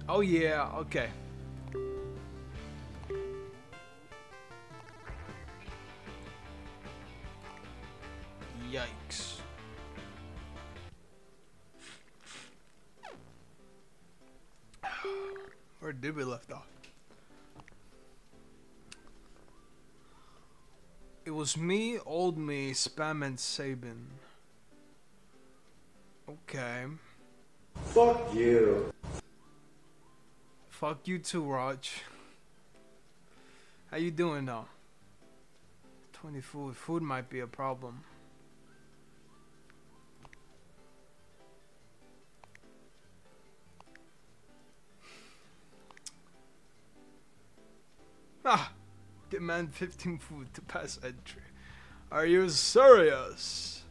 Oh yeah, okay. Yikes. Where did we left off? It was me, old me, Spam, and Sabin. Okay. Fuck you. Fuck you too, Raj. How you doing though? 20 food. Food might be a problem. Ah! Demand 15 food to pass entry. Are you serious?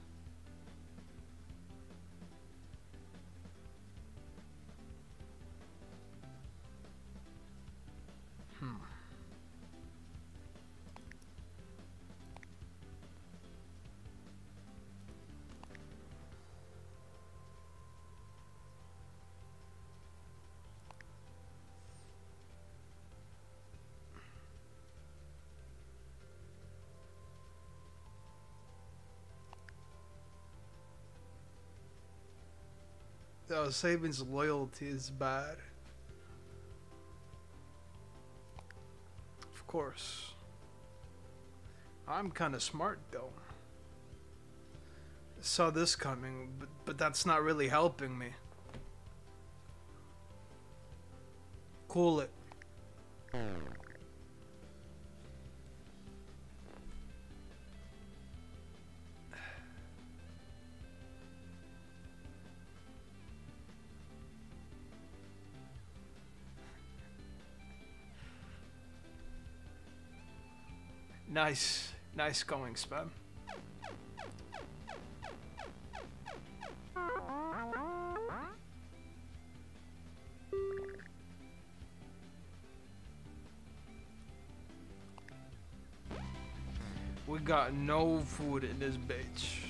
Oh, Sabin's loyalty is bad. Of course. I'm kinda smart though. Saw this coming, but that's not really helping me. Cool it. Nice going, Spam. We got no food in this bitch.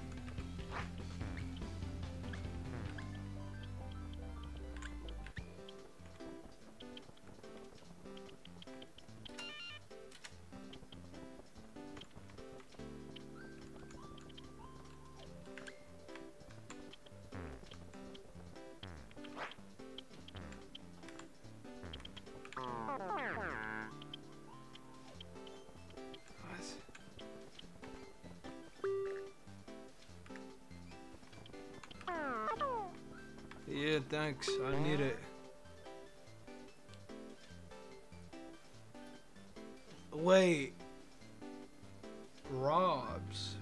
Yeah, thanks. I need it. Wait. Robs.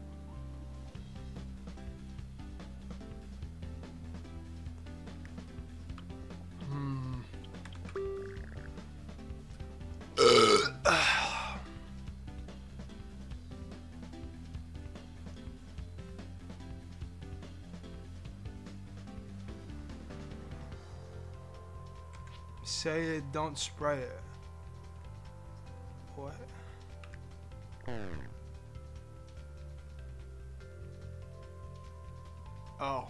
Say it, don't spray it. What? Oh.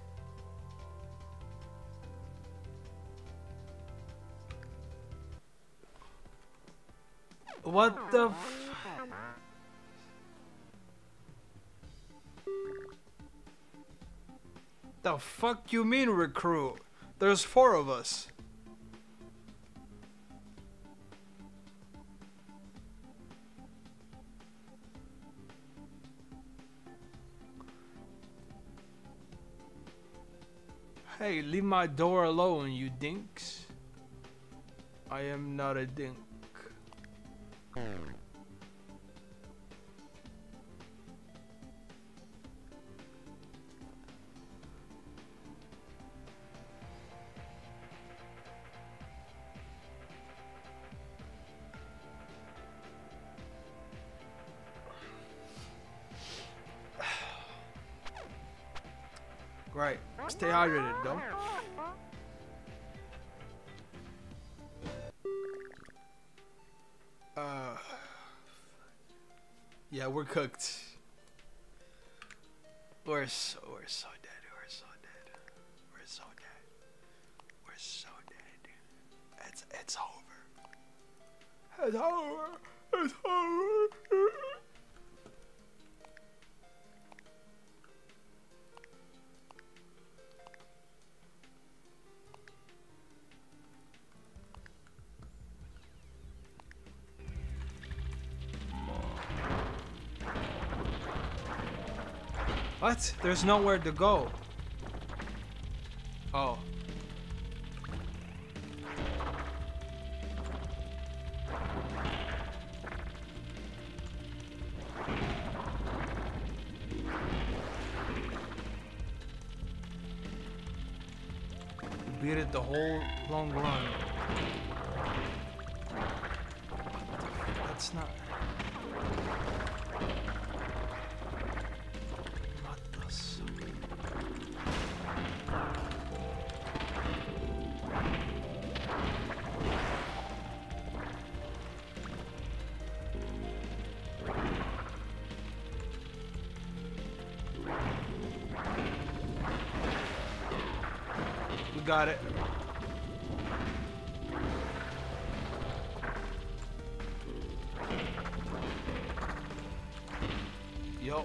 What the The fuck you mean recruit? There's 4 of us. Hey, leave my door alone, you dinks. I am not a dink. Right. Stay hydrated, though. Yeah, we're cooked. We're so dead. We're so dead. We're so dead. We're so dead. It's over. It's over. It's over. What? There's nowhere to go. Oh. Beat it the whole long run. That's not. Got it. Yo.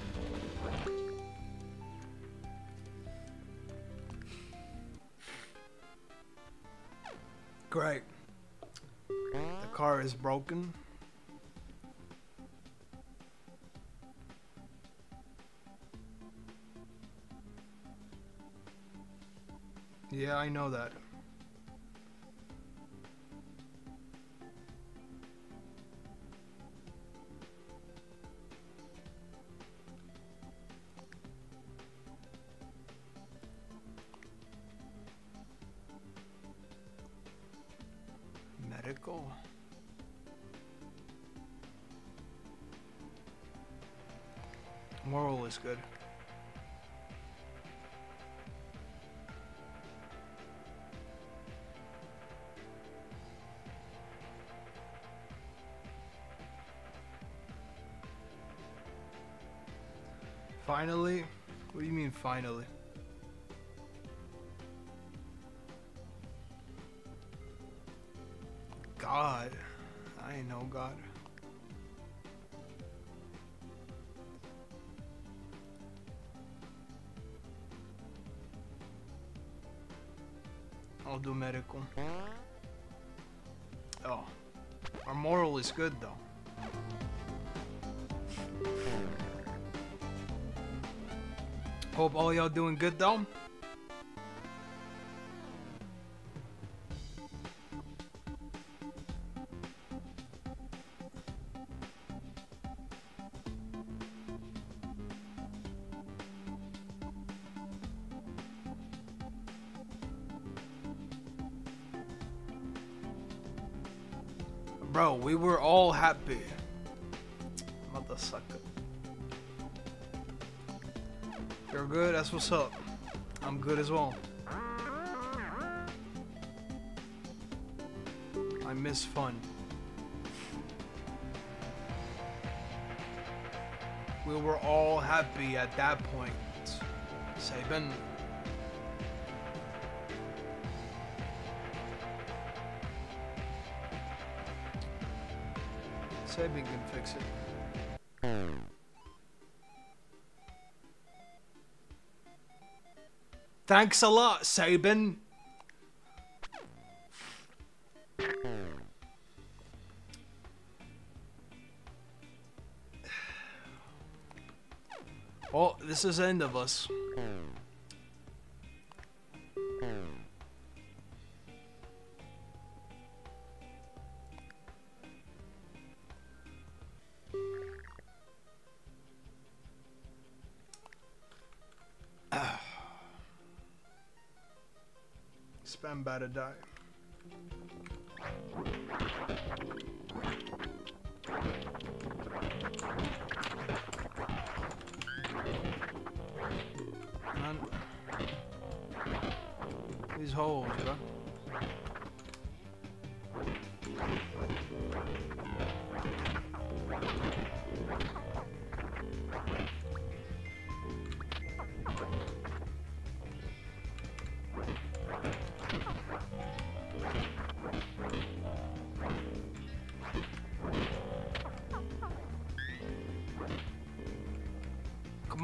Great. The car is broken. Yeah, I know that. Medical. Moral is good. Finally? What do you mean finally? God. I ain't know God. I'll do medical. Oh. Our moral is good though. Hope all y'all doing good though. Bro, we were all happy. Mother sucker. You're good? That's what's up. I'm good as well. I miss fun. We were all happy at that point. Sabin. Sabin can fix it. Thanks a lot, Sabin. Well, this is the end of us. Spam about to die. Man. These holes, bro.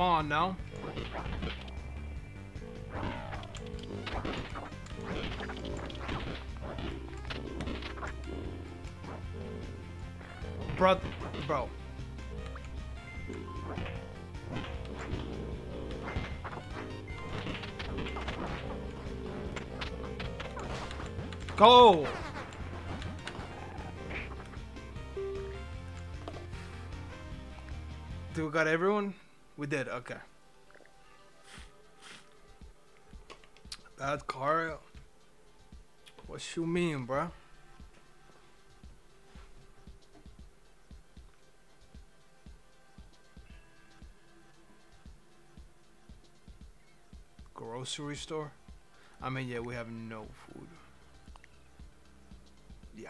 on now. Bro. Go! Do we got everyone? We did, okay. Bad car. What you mean, bro? Grocery store? I mean, yeah, we have no food. Yeah.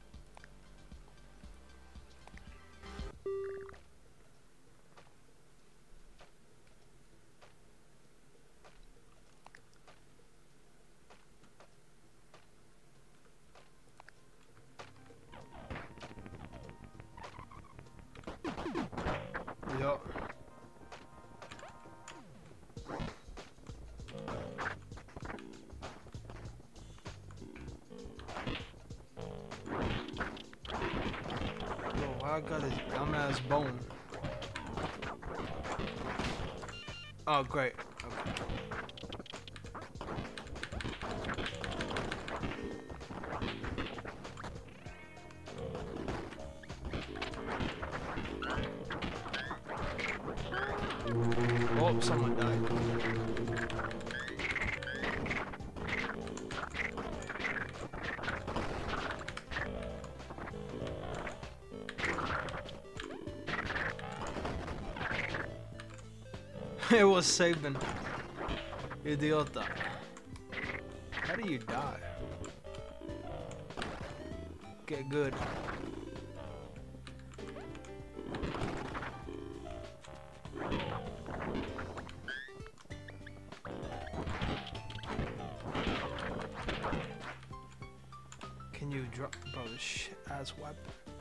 Yup. Yo, I got this dumbass bone. Oh, great. Okay. Oh, someone died. It was saving. Idiota. How do you die? Get good. Can you drop, bro, this shit ass weapon?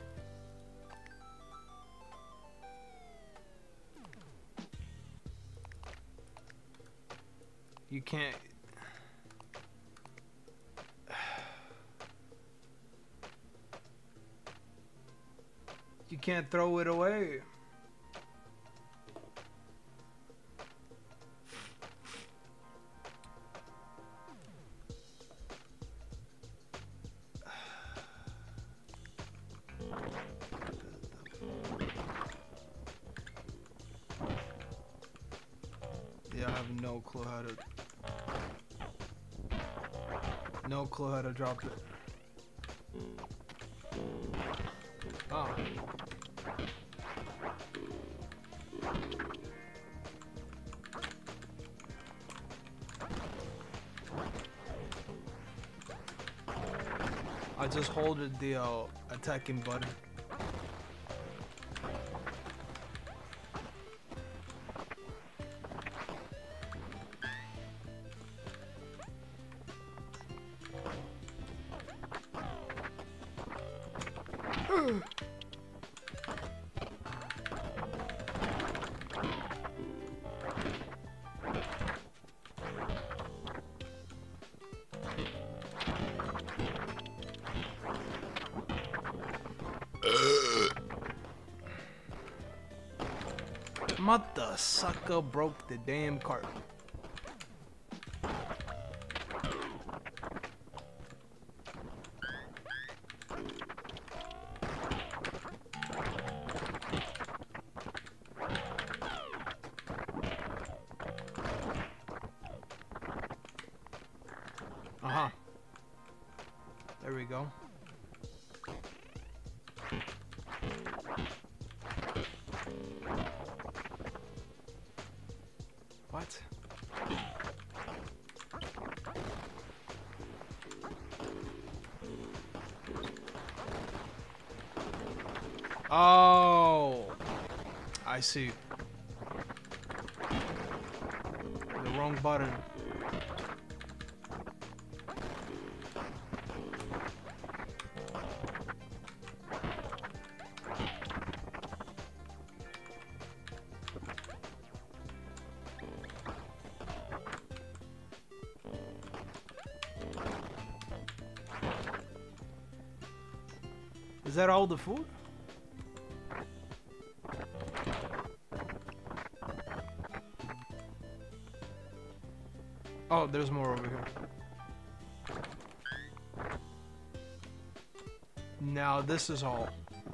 You can't. You can't throw it away. Yeah, I have no clue how to. No clue how to drop it. Oh. I just holded the attacking button. Mother sucker broke the damn cart. Uh-huh. There we go. What? Oh, I see. The wrong button. Is that all the food? Oh, there's more over here. Now this is all.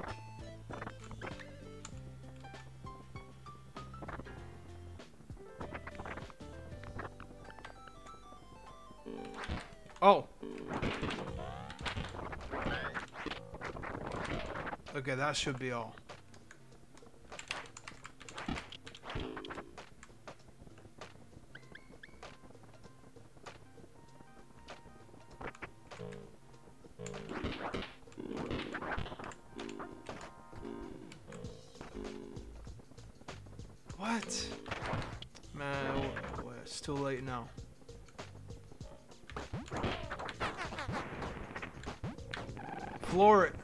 Oh. Okay, that should be all. What? Man, it's too late now. Floor it.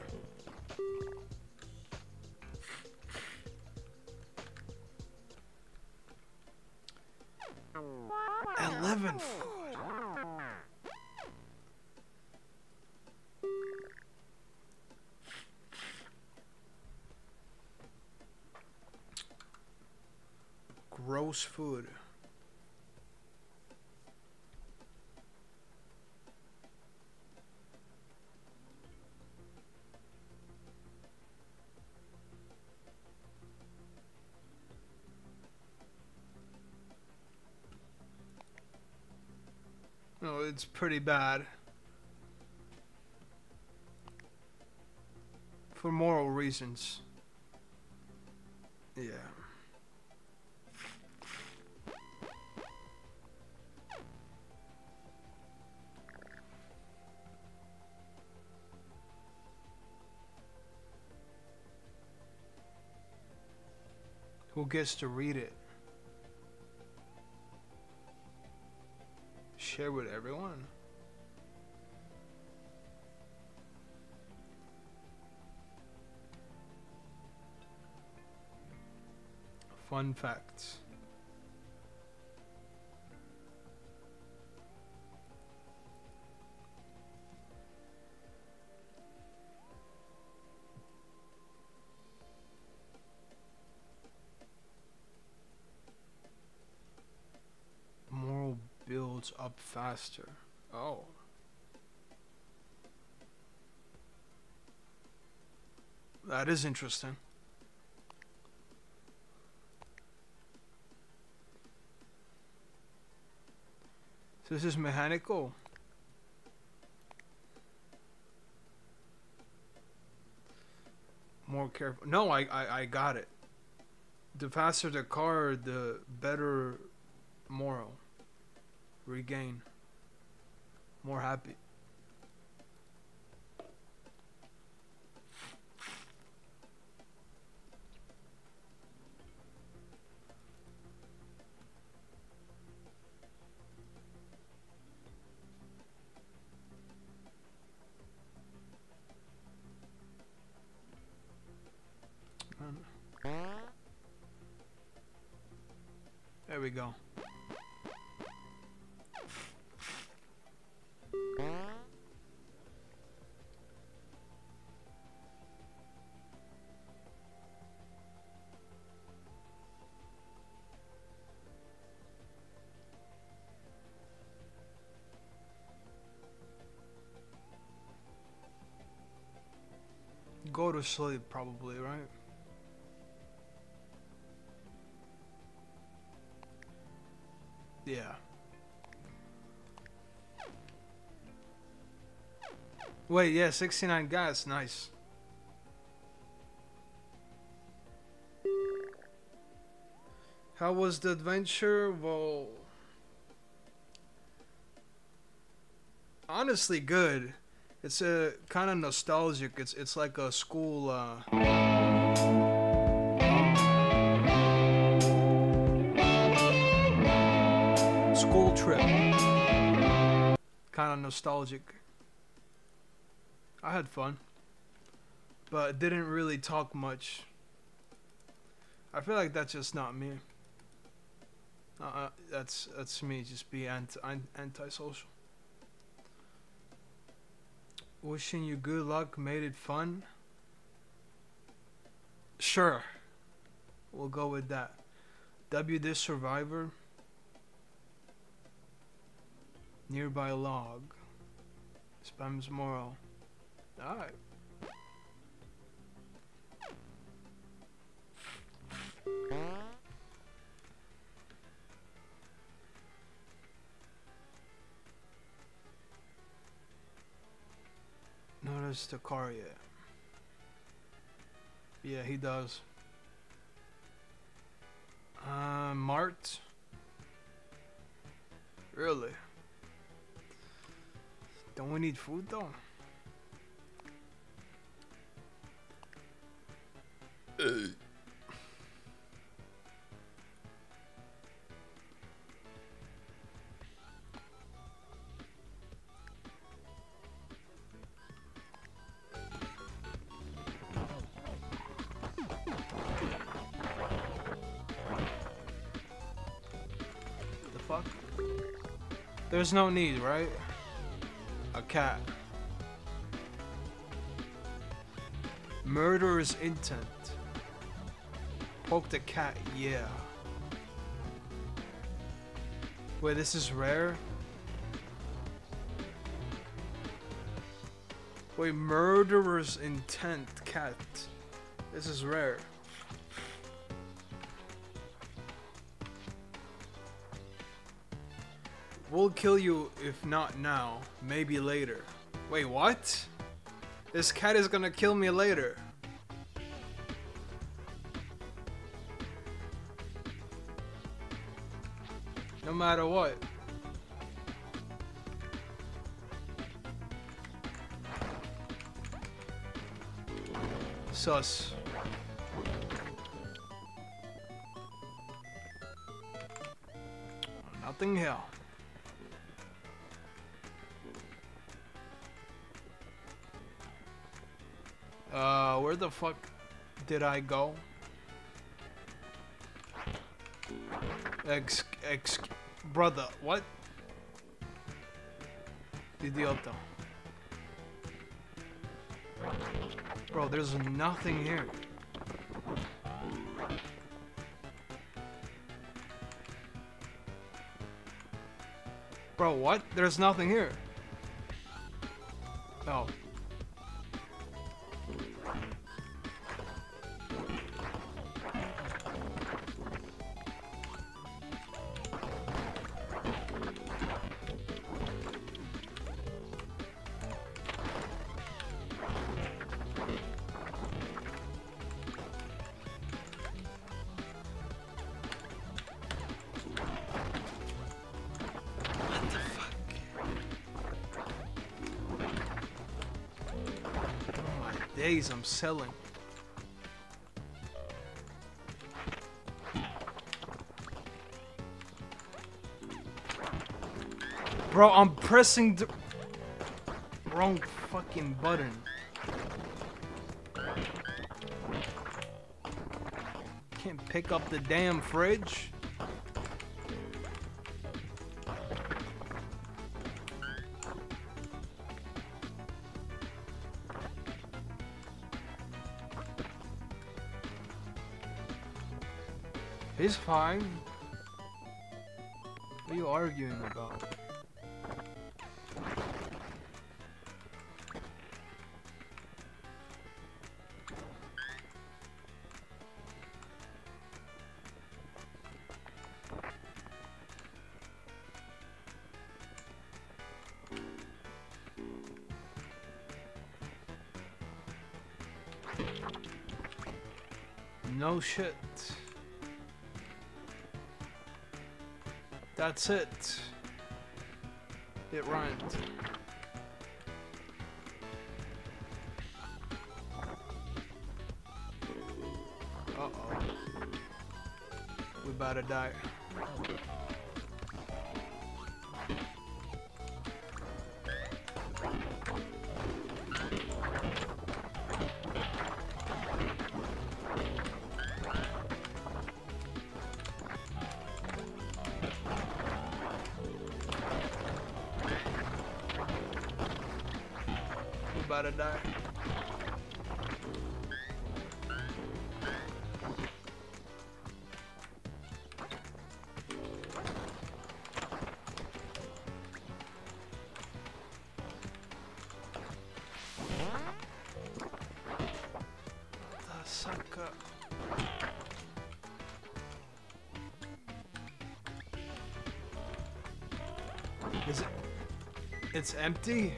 $11 food. Gross food. No, it's pretty bad. For moral reasons. Yeah. Who gets to read it? Share with everyone. Fun facts. Moral builds up faster. Oh. That is interesting. So this is mechanical. More careful. No, I got it. The faster the car, the better moral. Regain. More happy. There we go. Go to sleep, probably, right? Yeah. Wait, yeah, 69 gas, nice. How was the adventure? Well, honestly, good. It's a kind of nostalgic. It's like a school school trip. Kind of nostalgic. I had fun, but didn't really talk much. I feel like that's just not me. That's me. Just be antisocial. Wishing you good luck. Made it fun. Sure. We'll go with that. W this survivor. Nearby log. Spams moral. Alright. Notice the car yet. Yeah, he does. Mart. Really? Don't we need food though? The fuck? There's no need, right? A cat. Murderer's intent. Poke the cat, yeah. Wait, this is rare? Wait, murderer's intent cat. This is rare. We'll kill you if not now, maybe later. Wait, what? This cat is gonna kill me later. No matter what. Sus. Nothing here. Where the fuck did I go? Brother, what? Idiota. Bro, there's nothing here. Bro, what? There's nothing here. Oh. Days I'm selling. Bro, I'm pressing the wrong fucking button. Can't pick up the damn fridge. He's fine. What are you arguing about? No shit. That's it. It rhymed. Uh-oh. We about to die. About to die. up. Is it? It's empty?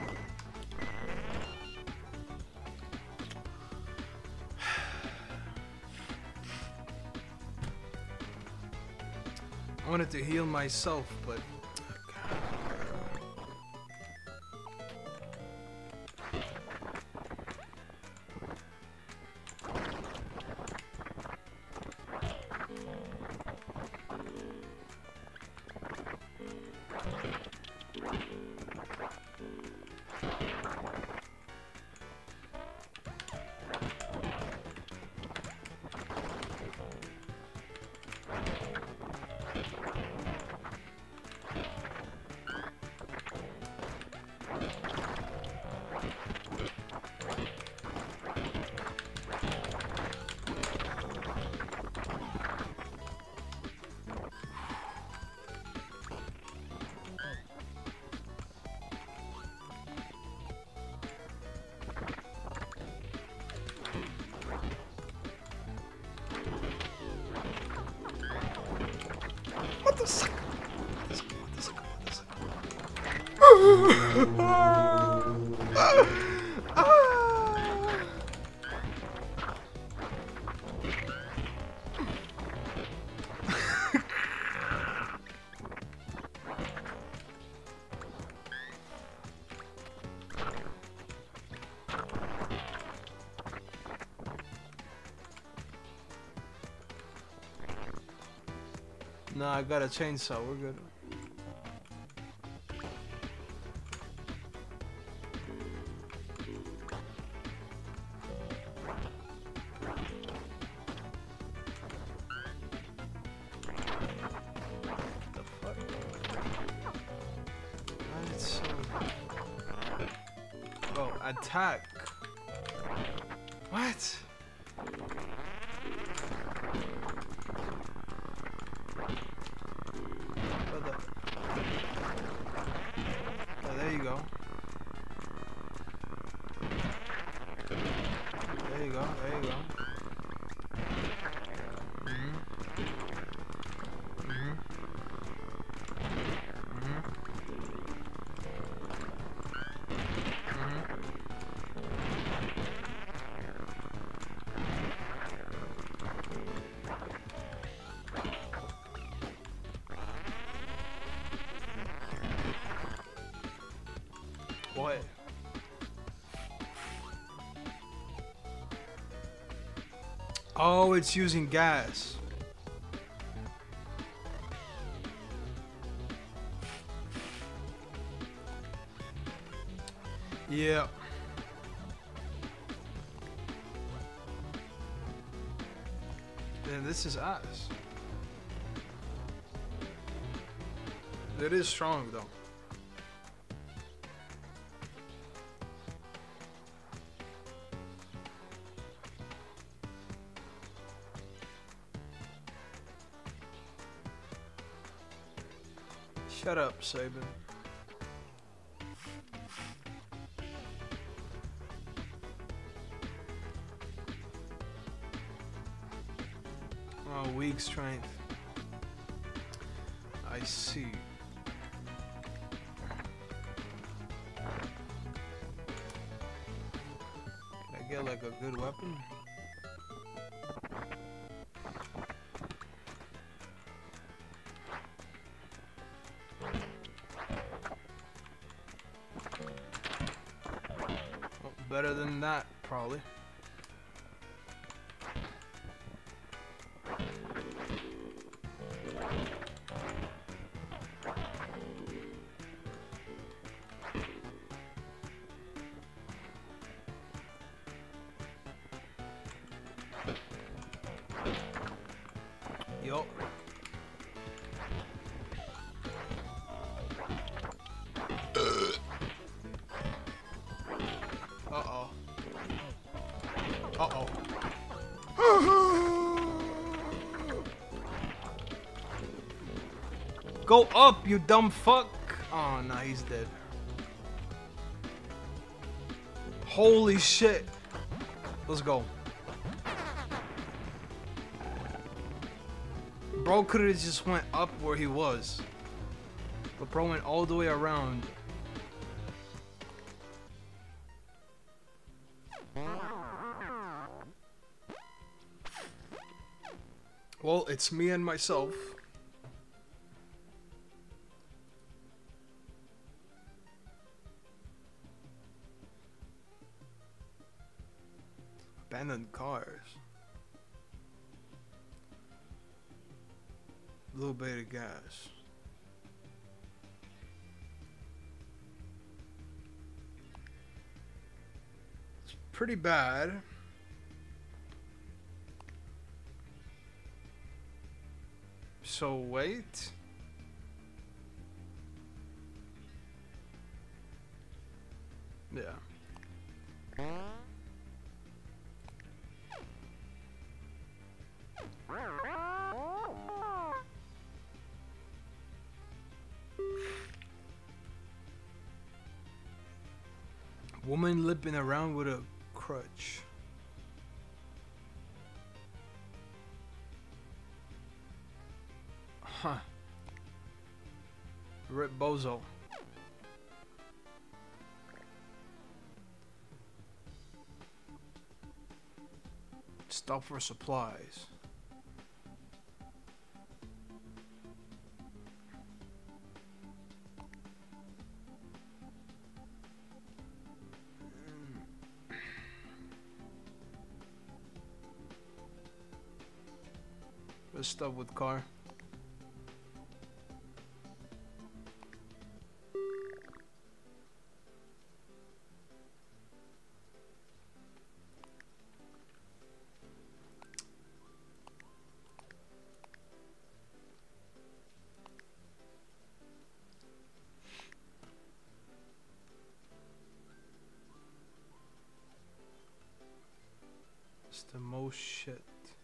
I wanted to heal myself, but what the suck? No, I got a chainsaw. We're good. The fuck? That's so... Oh, attack. What? There you go. There you go. There you go. What? Oh, it's using gas. Yeah. Then this is ass. It is strong though. Shut up, Sabin. Oh, weak strength. I see. Can I get like a good weapon? Better than that, probably. Yo. Uh-oh. Uh-oh. Go up, you dumb fuck! Oh, no, he's dead. Holy shit. Let's go. Bro could have just went up where he was. But bro went all the way around. Well, it's me and myself. Abandoned cars. A little bit of gas. It's pretty bad. So wait. Yeah. Woman limping around with a crutch. Huh. Rip Bozo. Stop for supplies. Let's stop with car. It's the most shit.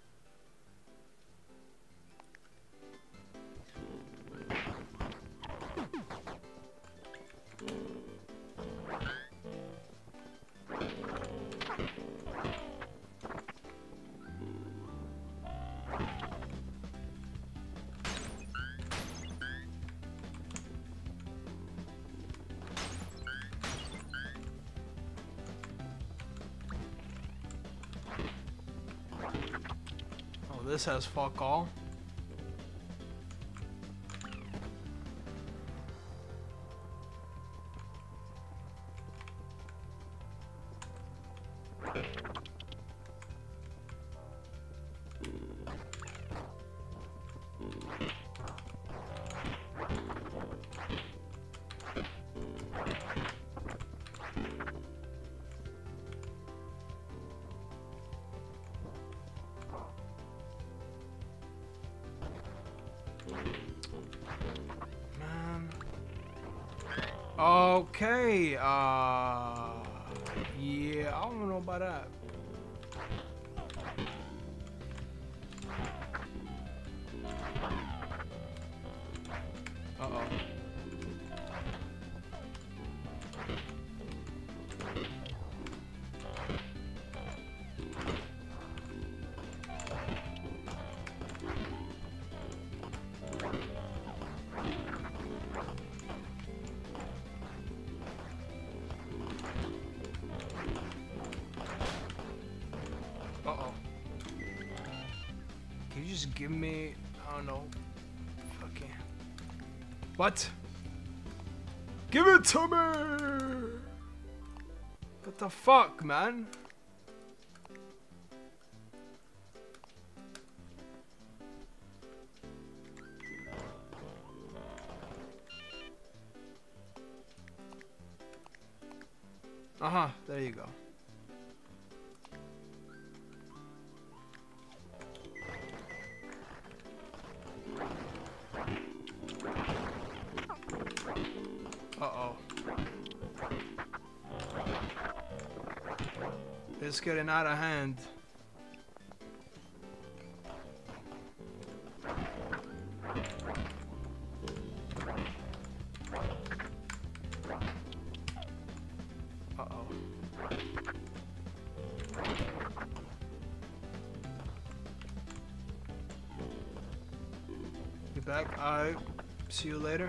This has fuck all. Okay, yeah, I don't know about that. Uh-oh. Uh-oh. Can you just give me, I don't know, fucking... What? Give it to me! What the fuck, man? Uh-huh, there you go. Uh-oh. It's getting out of hand. Uh-oh. Get back. Alright. See you later.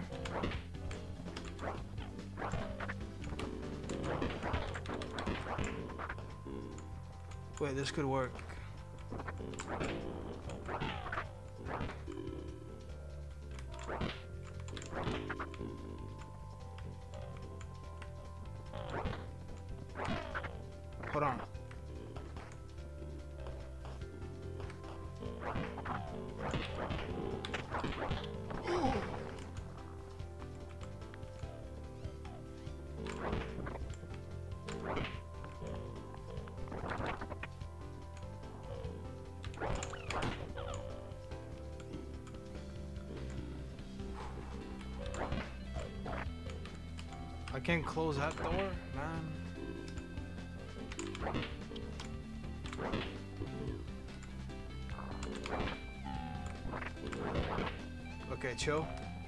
Wait, this could work. Hold on. I can't close that door, man. Okay, chill.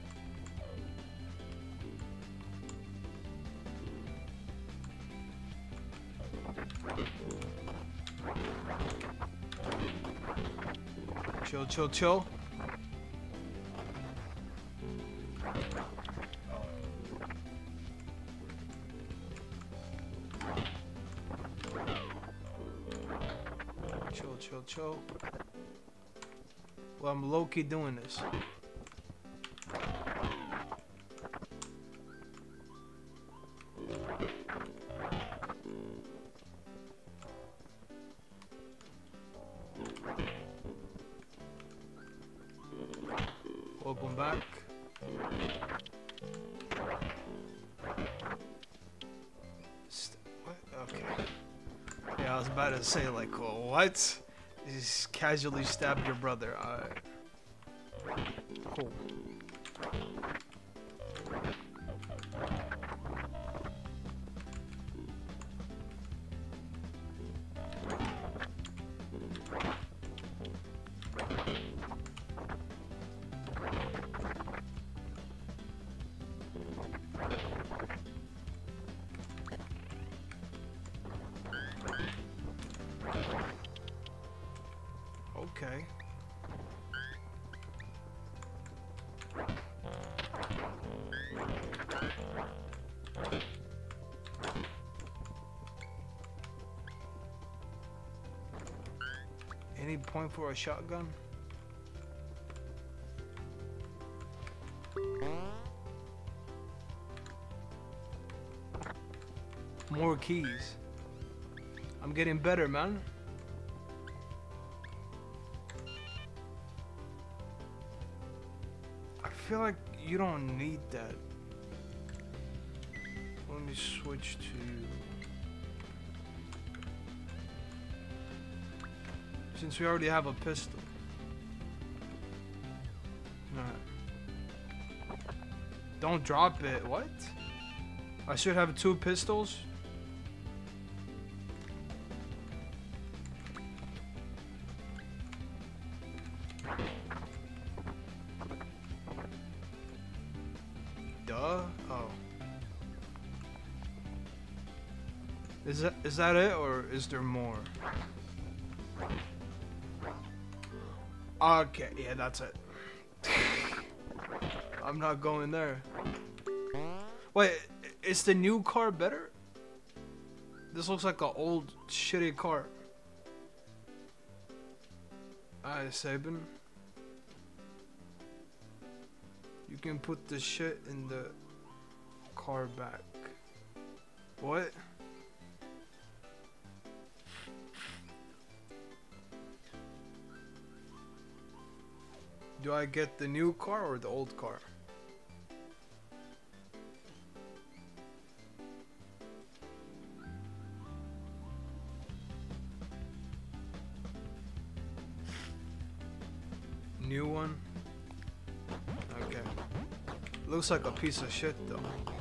Chill, chill, chill. Chill, chill, chill. Well, I'm low-key doing this. Welcome back. What? Okay. Yeah, I was about to say, like, oh, what? You just casually stabbed your brother. Alright. Cool. Okay. Any point for a shotgun? More keys. I'm getting better, man. I feel like you don't need that. Let me switch to... Since we already have a pistol. Alright. Don't drop it. What? I should have 2 pistols? Duh? Oh. Is that it, or is there more? Okay, yeah, that's it. I'm not going there. Wait, is the new car better? This looks like an old, shitty car. Alright, Sabin. You can put the shit in the car back. What? Do I get the new car or the old car? New one? Okay. Looks like a piece of shit though.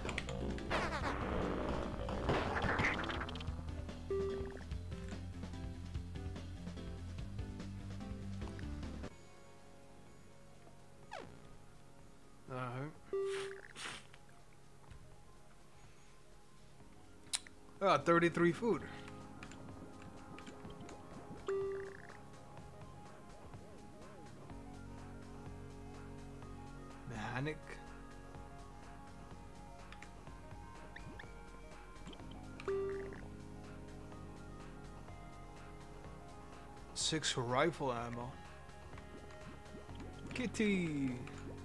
I got 33 food. mechanic. Six rifle ammo. Kitty.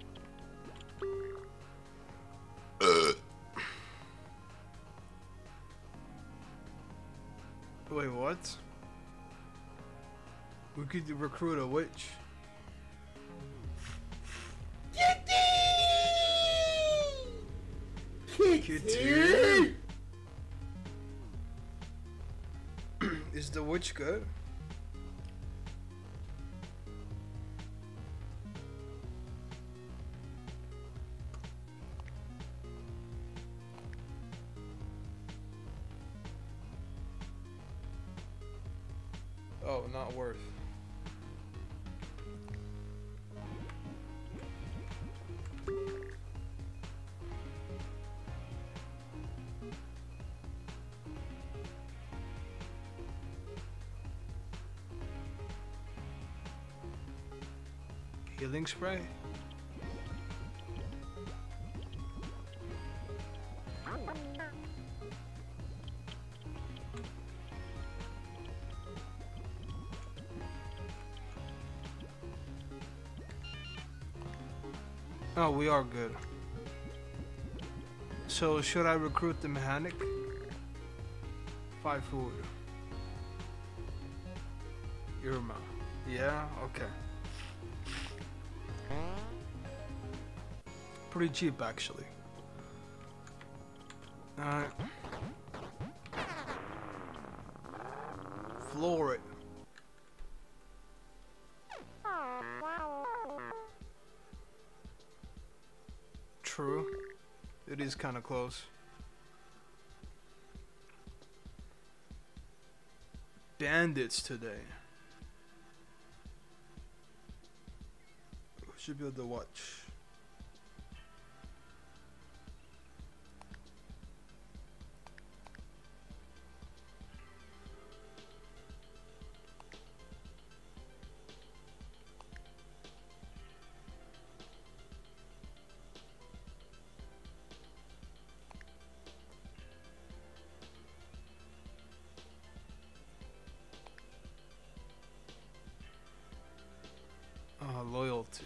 Wait, what? We could recruit a witch. Kitty! Is the witch good? Oh, not worth. Healing spray? Oh, we are good. So, should I recruit the mechanic? 5 food. Irma. Yeah, okay. Pretty cheap, actually. Alright. Floor it. True. It is kind of close. Bandits today. We should be able to watch. Loyalty.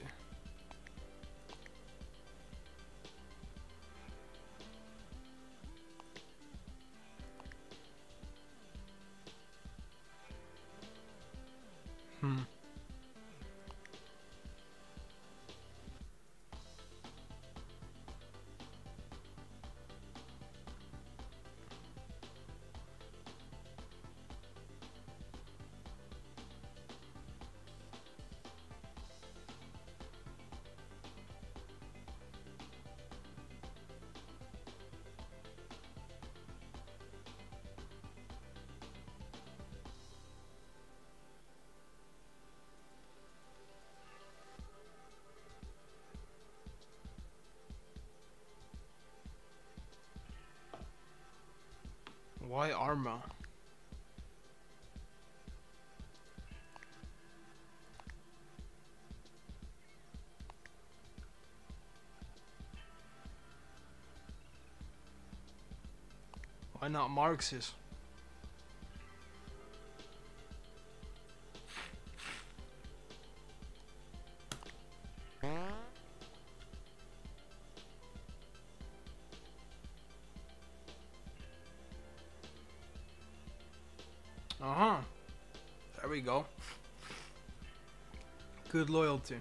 Why Arma? Why not Marxist? Uh-huh. There we go. Good loyalty.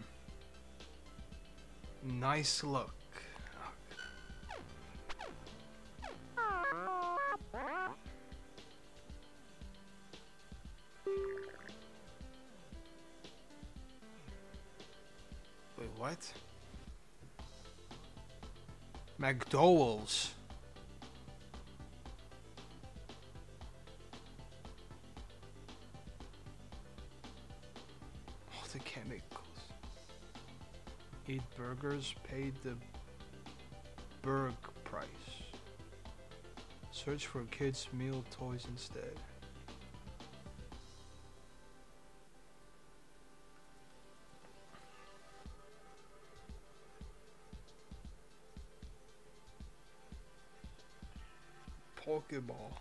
Nice luck. Wait, what? McDowell's. Oh, the chemicals. Eat burgers, paid the burg price. Search for kids' meal toys instead. Pokeball.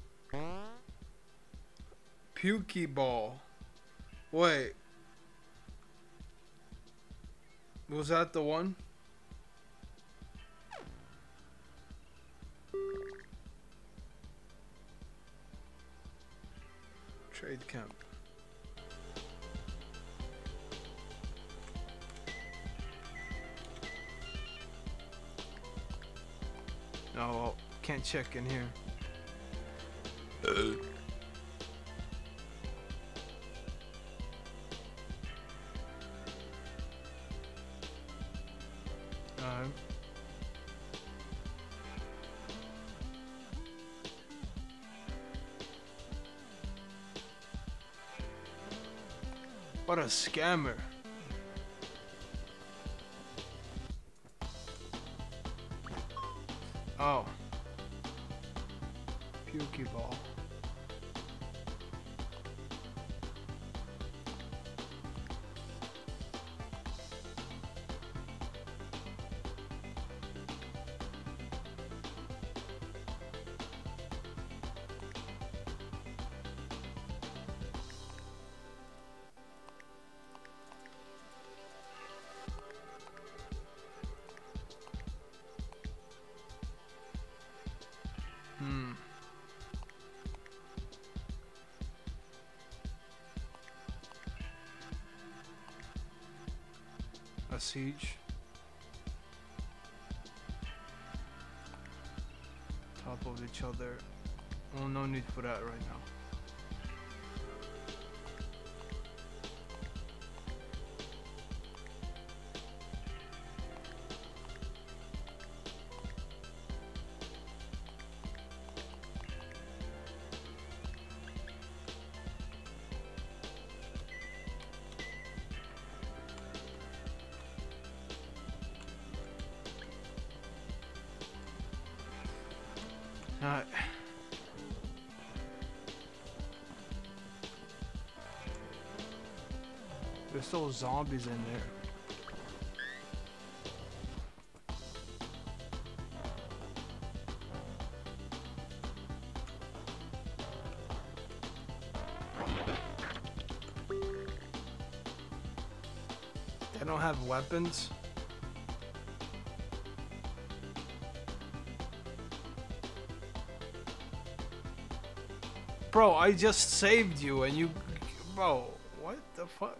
Pukeball. Wait. Was that the one? Trade camp. No, well, can't check in here. What a scammer. Oh. Pokeball. A siege. Top of each other. Oh, no need for that right now. Alright. There's still zombies in there. They don't have weapons. Bro, I just saved you and you... Bro, what the fuck?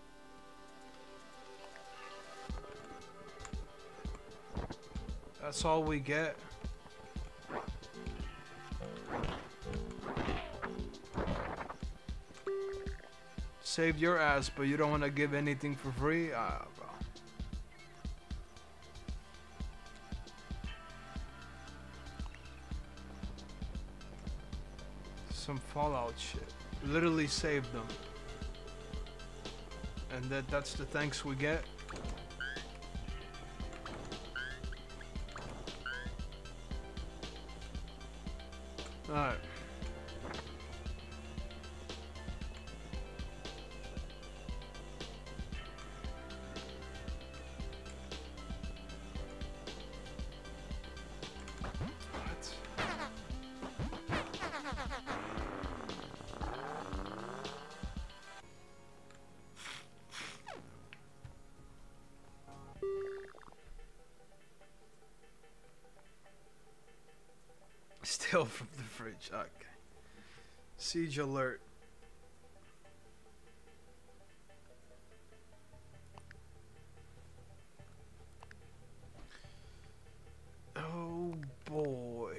That's all we get. Saved your ass, but you don't want to give anything for free? Ah, bro. Some Fallout shit. Literally saved them. And that's the thanks we get. Alright. Still from the fridge. Okay. Siege alert. Oh boy.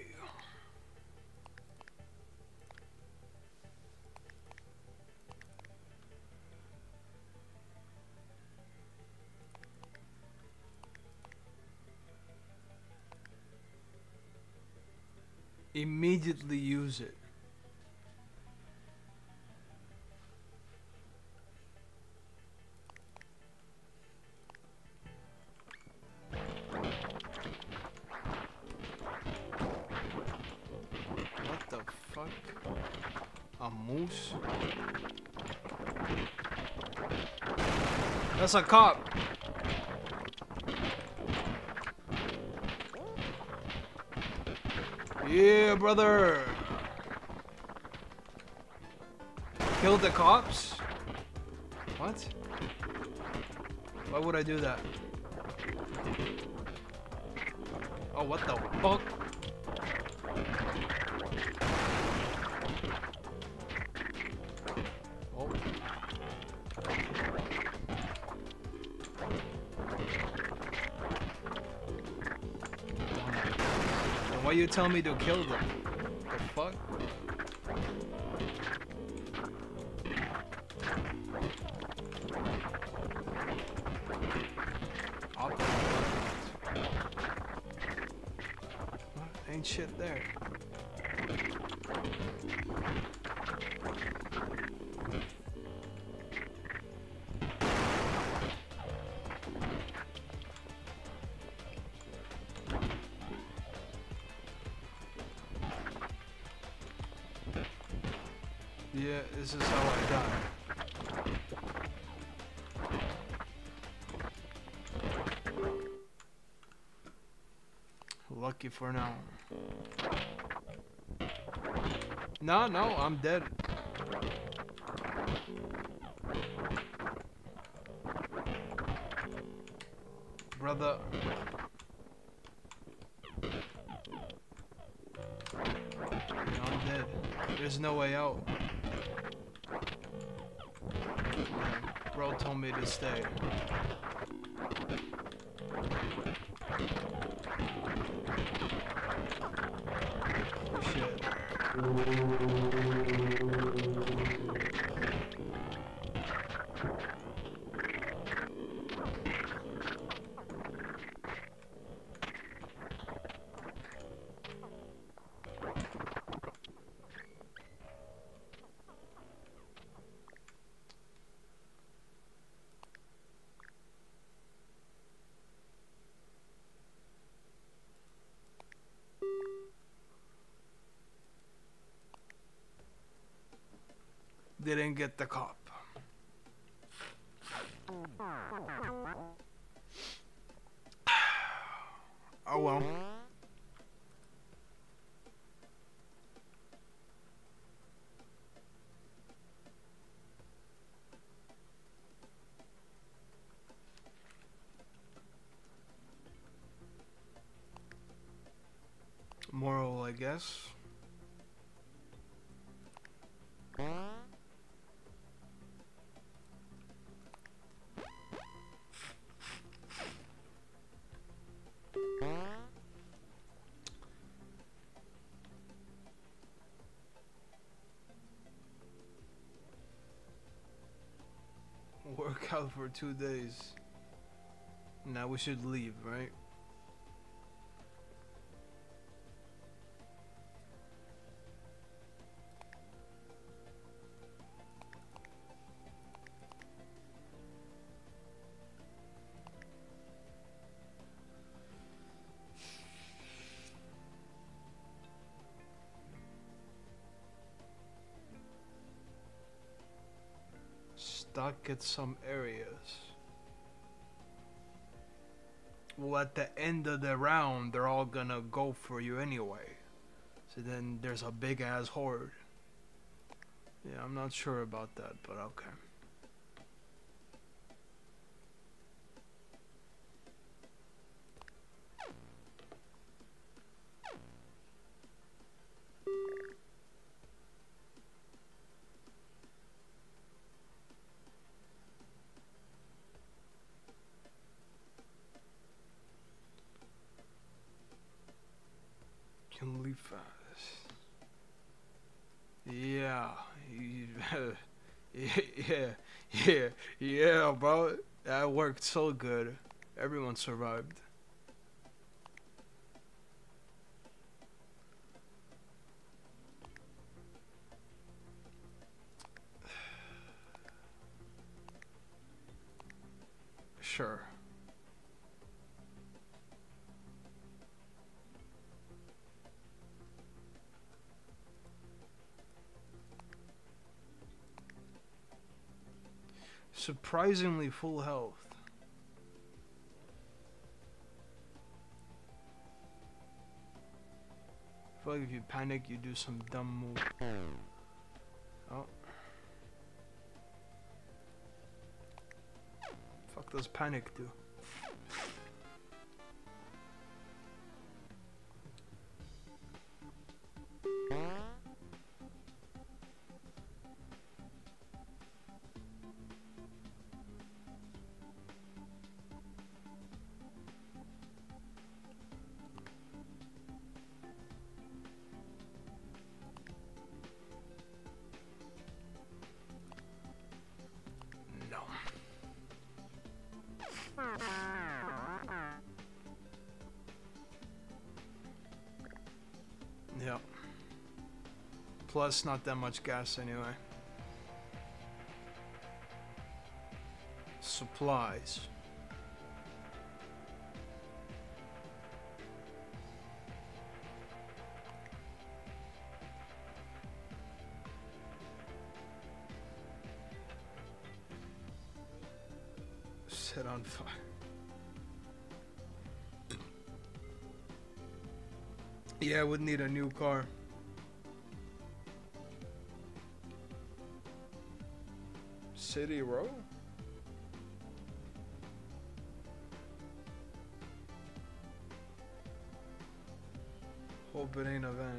Immediately use it. What the fuck? A moose? That's a cop. Yeah, brother. Kill the cops? What? Why would I do that? Oh, what the fuck? Oh. And why you tell me to kill them? The fuck? Ain't shit there. Yeah, this is how I die. Lucky for now. No, I'm dead. Brother. Yeah, I'm dead. There's no way out. Bro told me to stay. Shit. Didn't get the cop. Oh well. Moral, I guess. Work out for 2 days. Now we should leave, right? Stuck at some areas. Well, at the end of the round, they're all gonna go for you anyway. So then there's a big ass horde. Yeah, I'm not sure about that, but okay. Can leave fast. Yeah, yeah, bro. That worked so good. Everyone survived. Sure. Surprisingly full health. feel like if you panic, you do some dumb move. Oh. Fuck does panic do? No. Yep. Plus, not that much gas anyway. Supplies. Set on fire. Yeah, I would need a new car. City Road? Hope it ain't a van.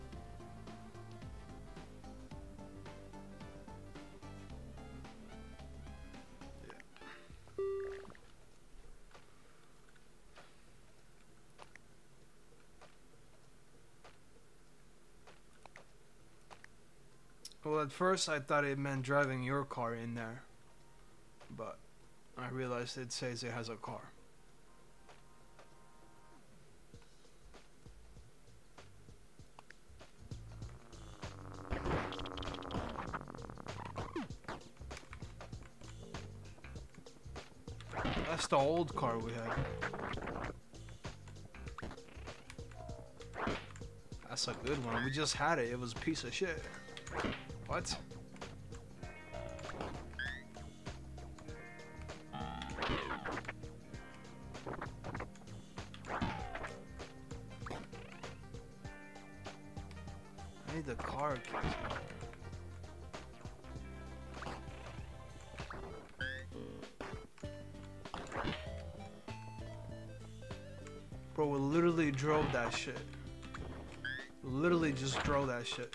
Well, at first I thought it meant driving your car in there, but I realized it says it has a car. That's the old car we had. That's a good one. We just had it. It was a piece of shit. What? I need the car keys. Bro, we literally drove that shit. We literally just drove that shit.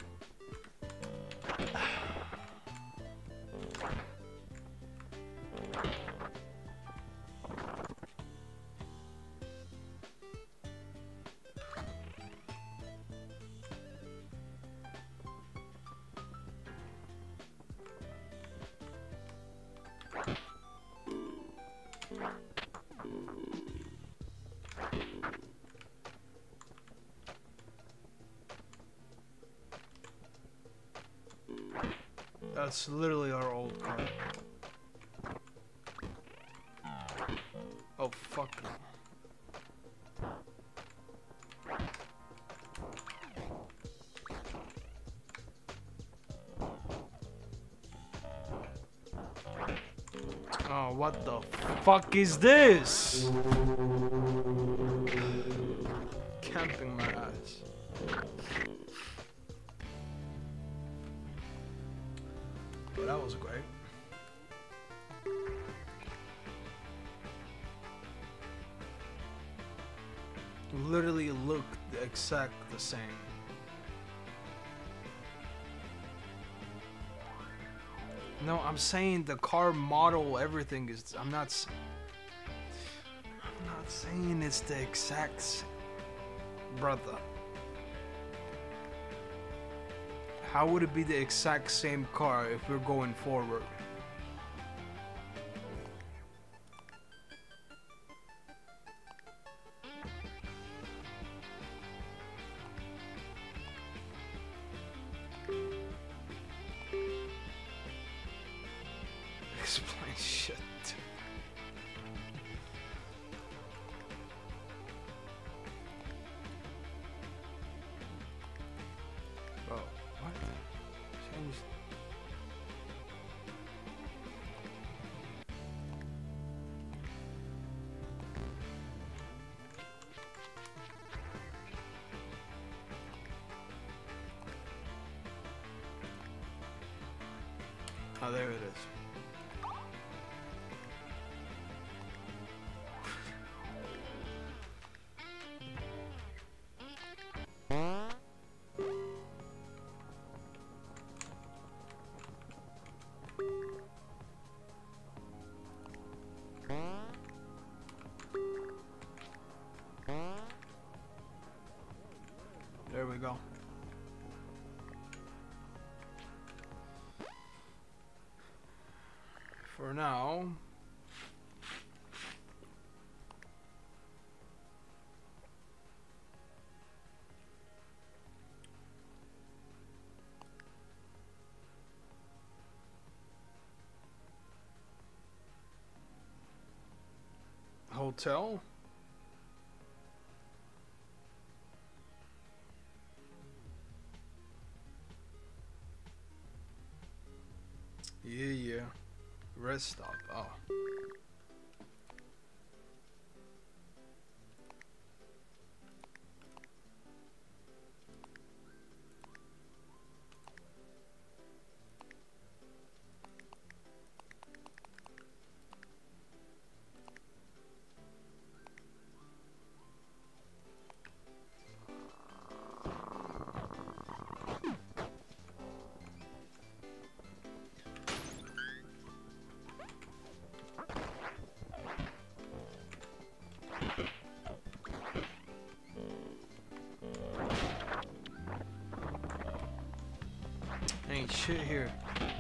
That's literally our old car. Oh, fuck no. Oh, what the fuck is this? Camping my ass. But that was great. Literally looked exact the same. No, I'm saying the car model, everything is. I'm not saying it's the exact. Brother. How would it be the exact same car if we're going forward? Explain shit. Bro, what? Change. Oh, there it is. There we go. For now, hotel. Yeah. Rest stop. Oh. Ain't shit here.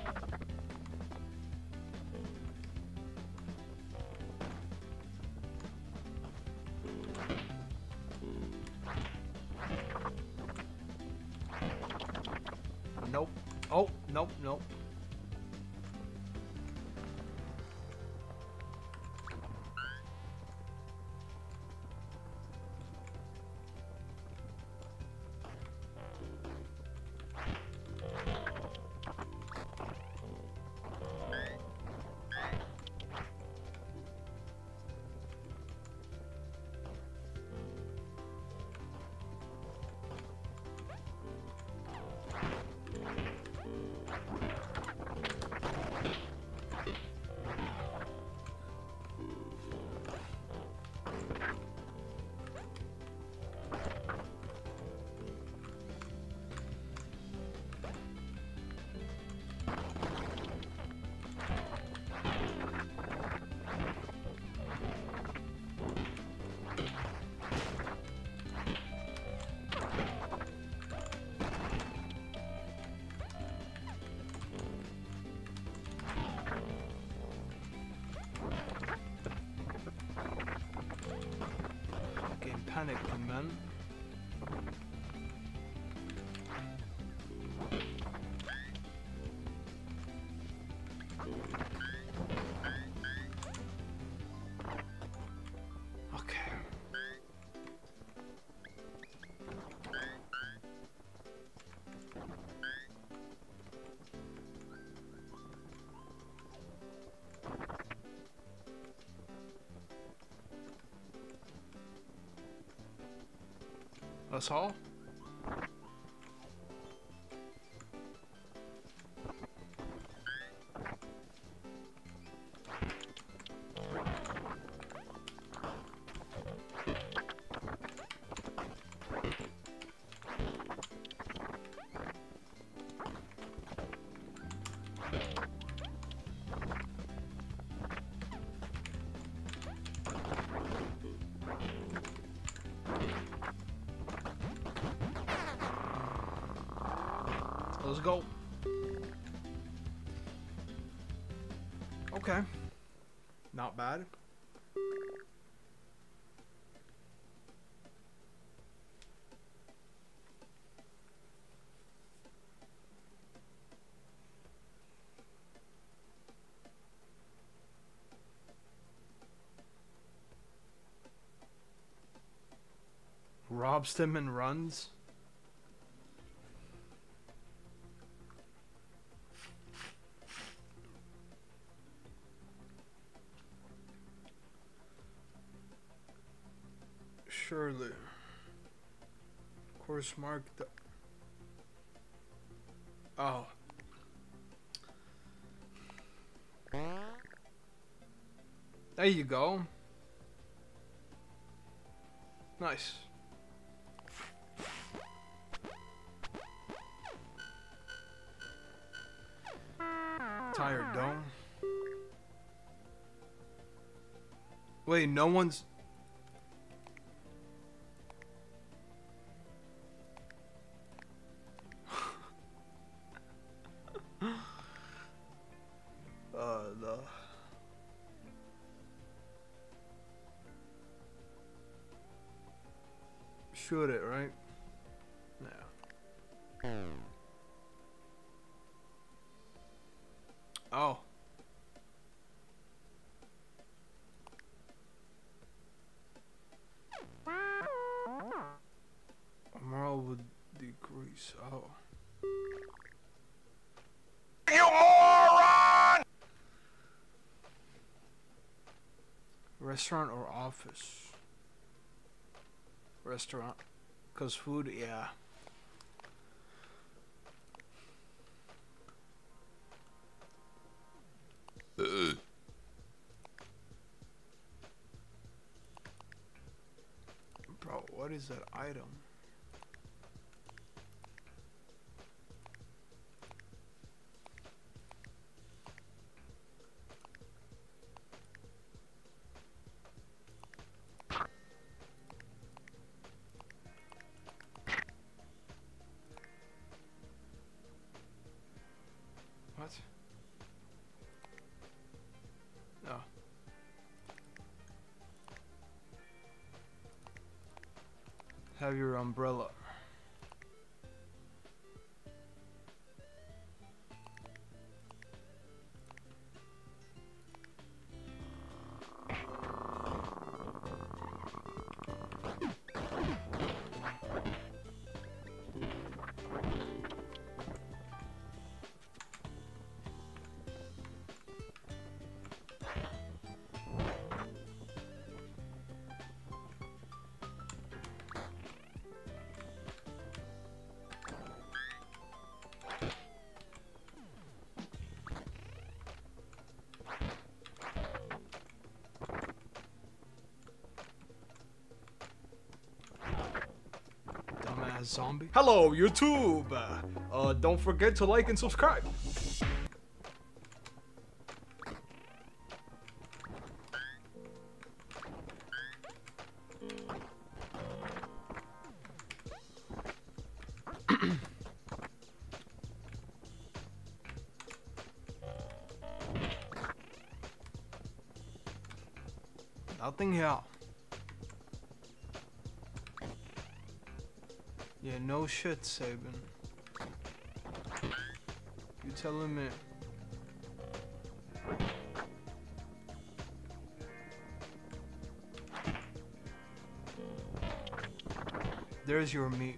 Nope. Oh, nope, nope. Getting panicking, man. Okay. That's all? Let's go. Okay. Not bad. Robs them and runs. Surely. Course marked. Oh. There you go. Nice. Tired dome. Wait, no one's... no. Shoot it, right? Yeah. Oh. Morale would decrease. Oh. You moron! Restaurant or office? Restaurant. Cause food, yeah. Bro, what is that item? What? No. Have your umbrella. Dumbass zombie. Hello, YouTube! Don't forget to like and subscribe. Nothing here. Yeah, no shit, Sabin. You telling me? There's your meat.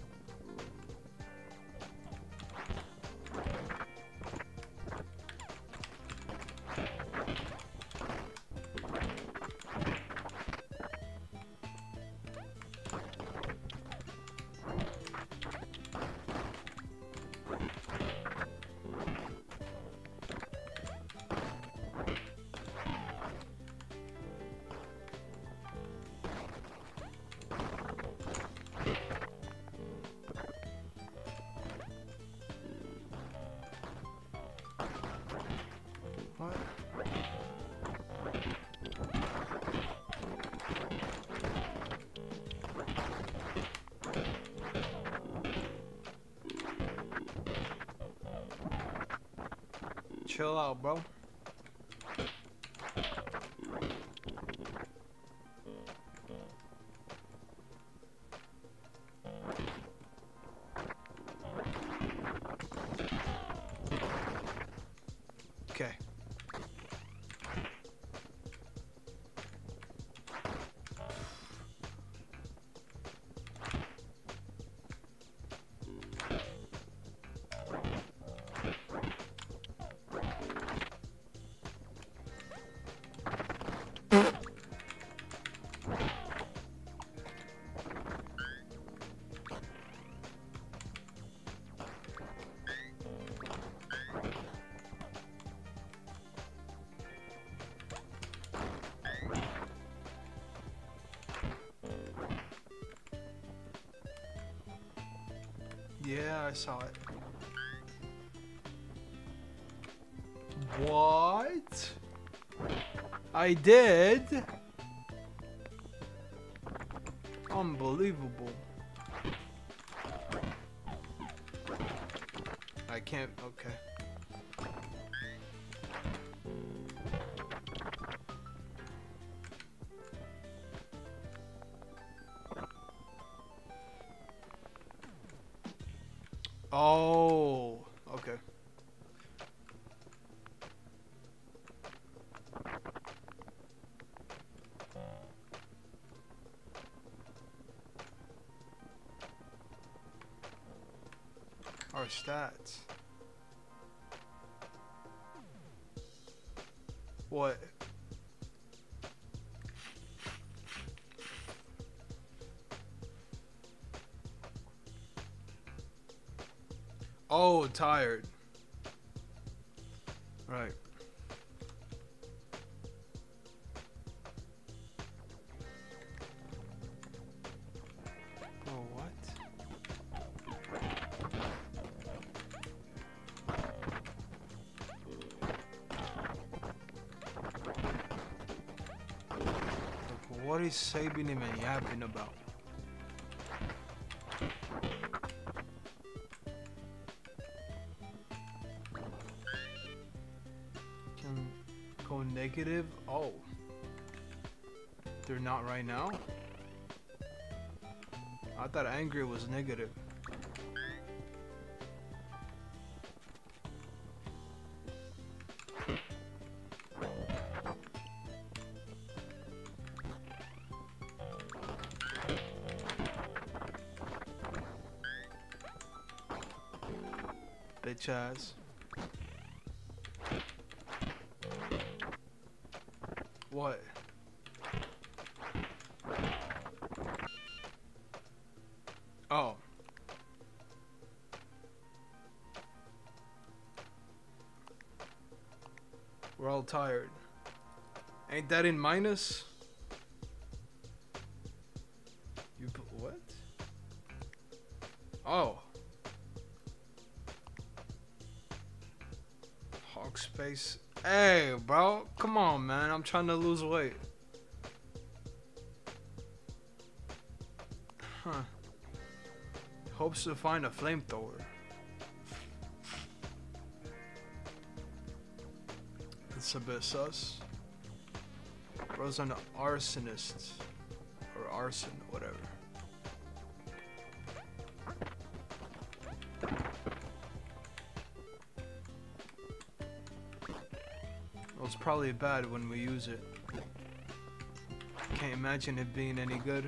What? Chill out, bro. Okay. I saw it. What? I did? Unbelievable. I can't, okay. Oh, okay. Our stats. What? Oh, tired. Right. Oh, what? Like, what is Sabin even yapping about? Can go negative? Oh. They're not right now? I thought angry was negative. Bitch ass. What? Oh. We're all tired. Ain't that in minus? You put what? Oh. Hawk space. Hey, bro. Come on, man. I'm trying to lose weight. Huh. Hopes to find a flamethrower. It's a bit sus. Bro's an arsonist. Or arson, whatever. Well, it's probably bad when we use it. Can't imagine it being any good.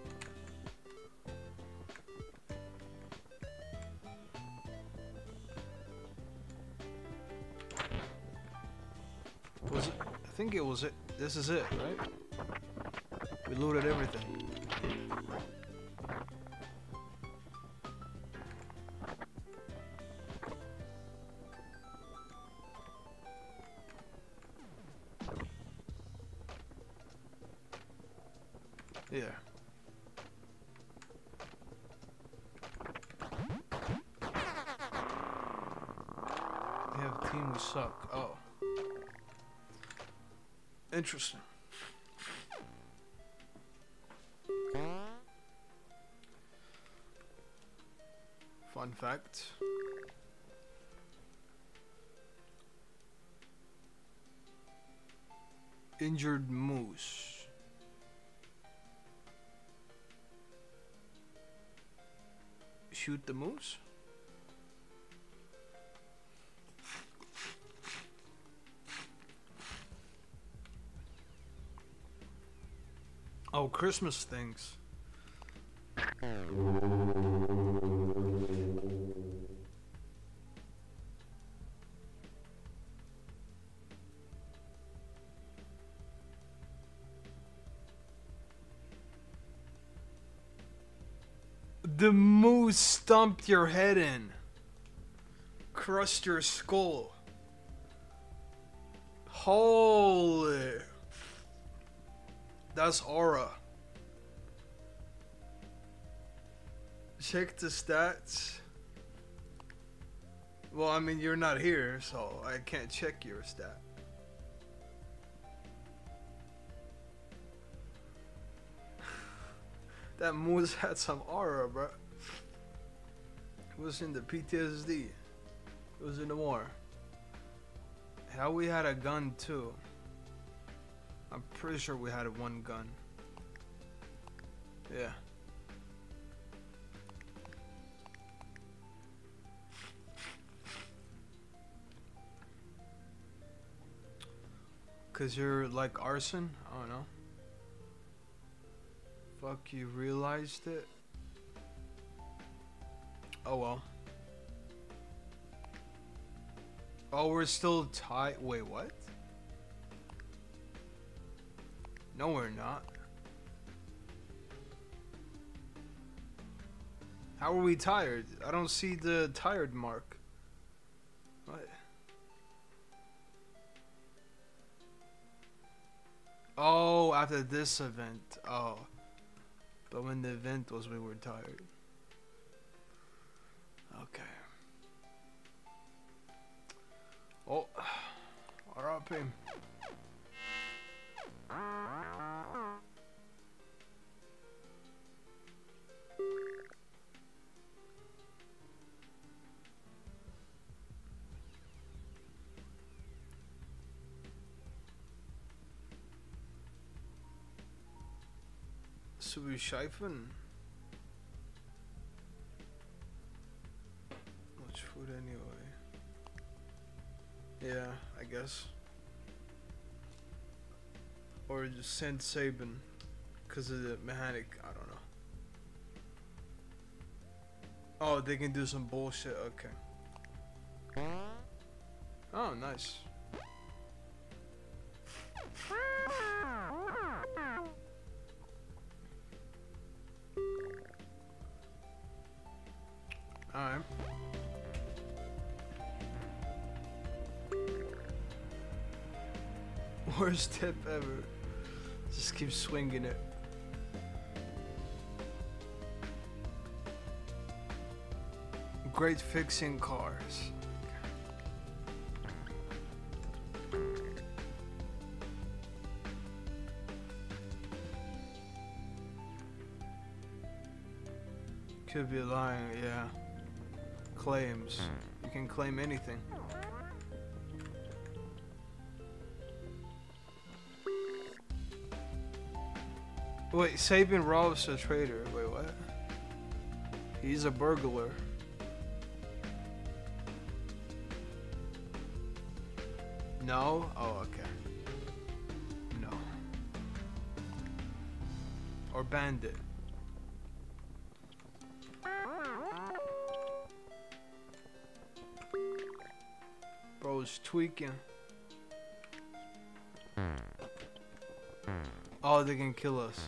Was it? I think it was it. This is it, right? We looted everything. Yeah. We have a team we suck. Oh. Interesting. Fun fact. Injured moose. Shoot the moose? Oh, Christmas things. The moose stomped your head in. Crushed your skull. Holy. That's aura. Check the stats. Well, I mean, you're not here, so I can't check your stat. That moose had some aura, bro. It was in the PTSD. It was in the war. How we had a gun too. I'm pretty sure we had one gun. Yeah. Cause you're like arson? I don't know. Fuck, you realized it? Oh well. Oh, we're still tied. Wait, what? No, we're not. How are we tired? I don't see the tired mark. What? Oh, after this event. Oh. But when the event was, we were tired. Okay. Oh. R.I.P. So we scheifen. Much food anyway. Yeah, I guess. Or just send Sabin because of the mechanic. I don't know. Oh, they can do some bullshit. Okay. Oh, nice. Alright. Worst tip ever. Just keep swinging it. Great fixing cars. Could be lying, yeah. Claims. You can claim anything. Wait, Sabin robs a trader. Wait, what? He's a burglar. No? Oh, okay. No. Or bandit. Bro's tweaking. Oh, they can kill us.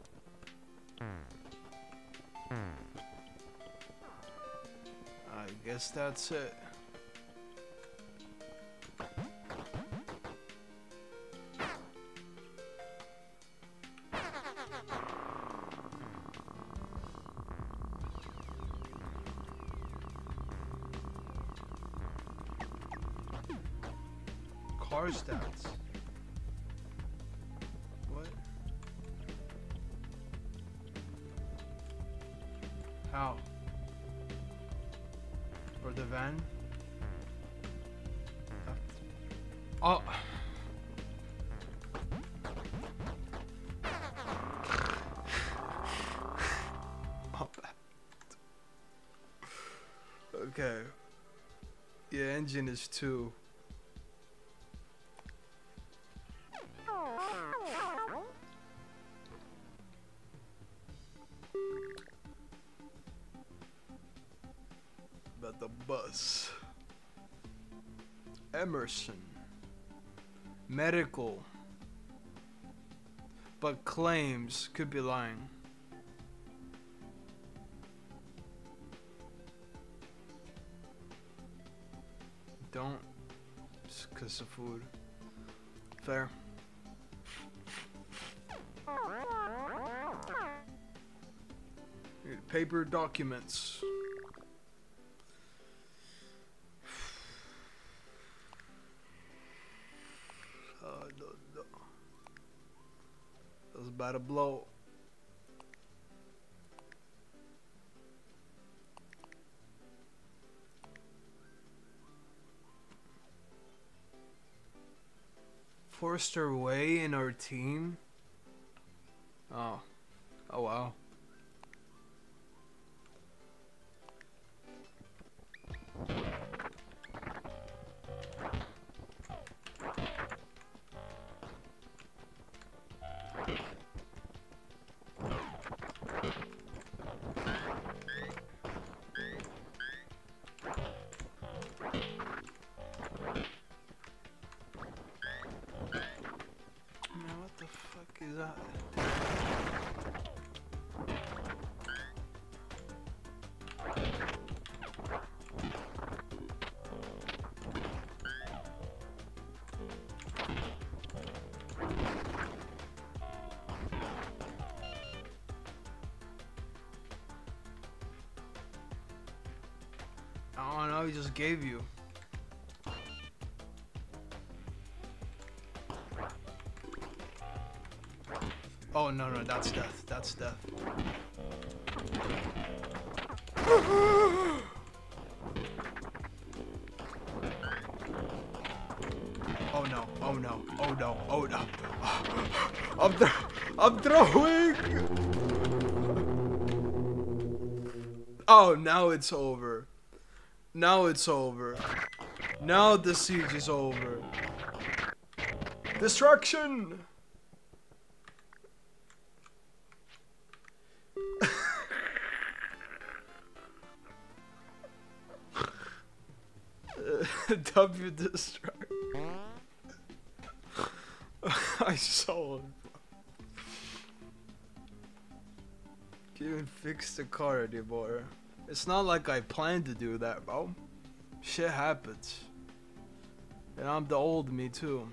I guess that's it. Car stats. What? How? Or the van? Oh. Oh, bad. Okay. Yeah, engine is 2. About the bus. Emerson. Medical. But claims could be lying. Don't. Just 'cause of food. Fair. Paper documents. about to blow. Forced her way in our team? Oh. Oh wow. Man, what the fuck is that? Oh no, he just gave you. Oh no, no, that's death. That's death. Oh no, oh no, oh no, oh no. I'm throwing! Oh, now it's over. Now it's over. Now the siege is over. Destruction! W destruct. I sold. Can't even fix the car anymore. It's not like I planned to do that, bro. Shit happens. And I'm the old me too.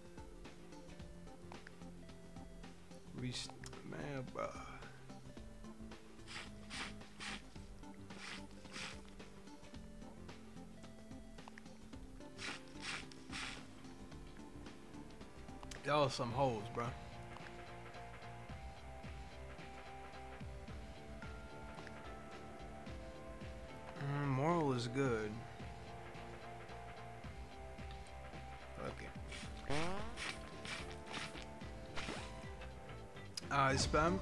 Man, bro. Y'all some hoes, bro. Moral is good. Okay. I spam.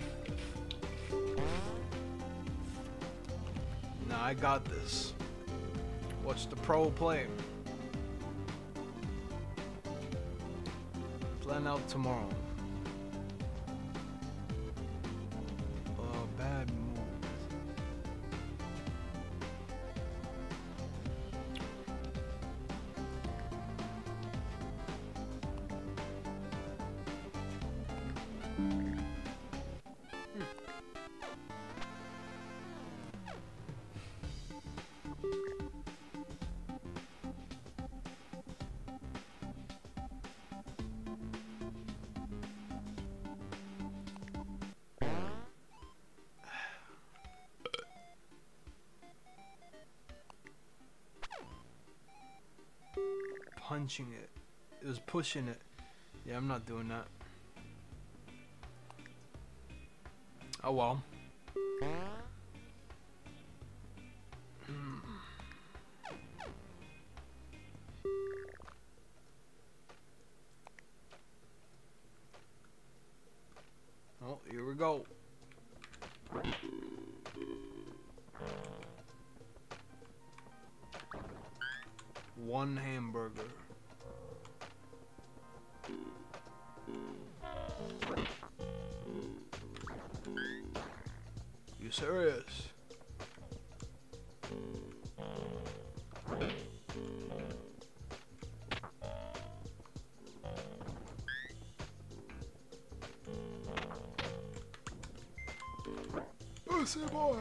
Nah, I got this. Watch the pro play. Plan out tomorrow. Bad move. Punching it. It was pushing it. Yeah, I'm not doing that. Oh well. Oh, here we go. One hamburger. You serious? Pussy boy.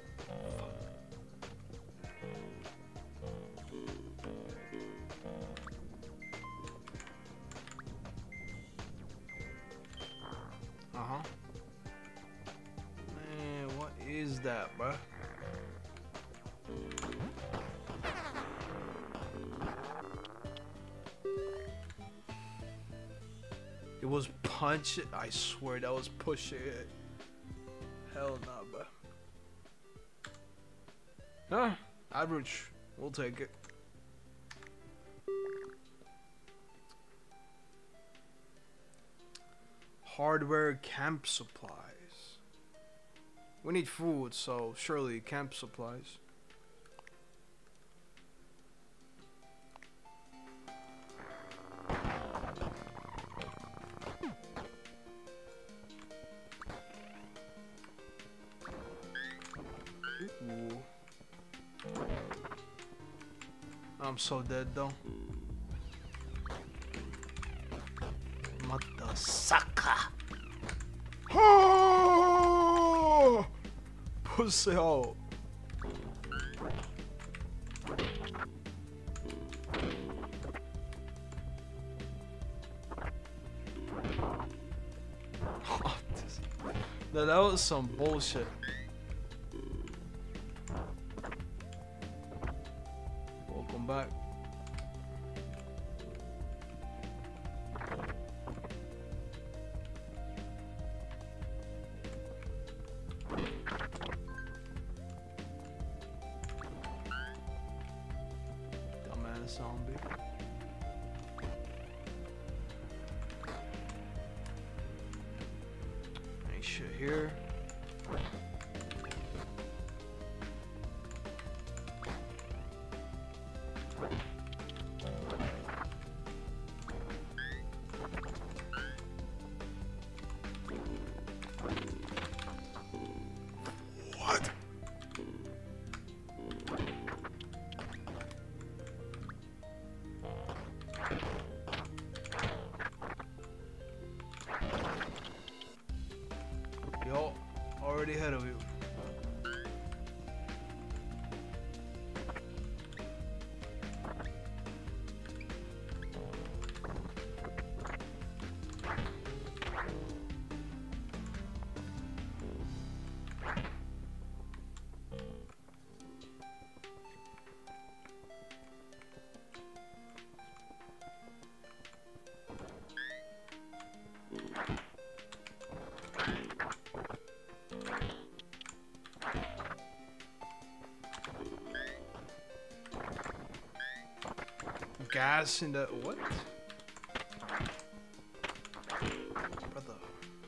Uh-huh. Man, what is that, bruh? It was punch it? I swear that was pushing it. Hell nah, bro. Huh? Average. We'll take it. Hardware, camp supplies. We need food, so surely camp supplies. Ooh. I'm so dead though. Matasaka. Pussy hole. That was some bullshit. Welcome back. Dumbass zombie. Ain't shit here. What? Yo, already ahead of you. Gas in the what? Brother.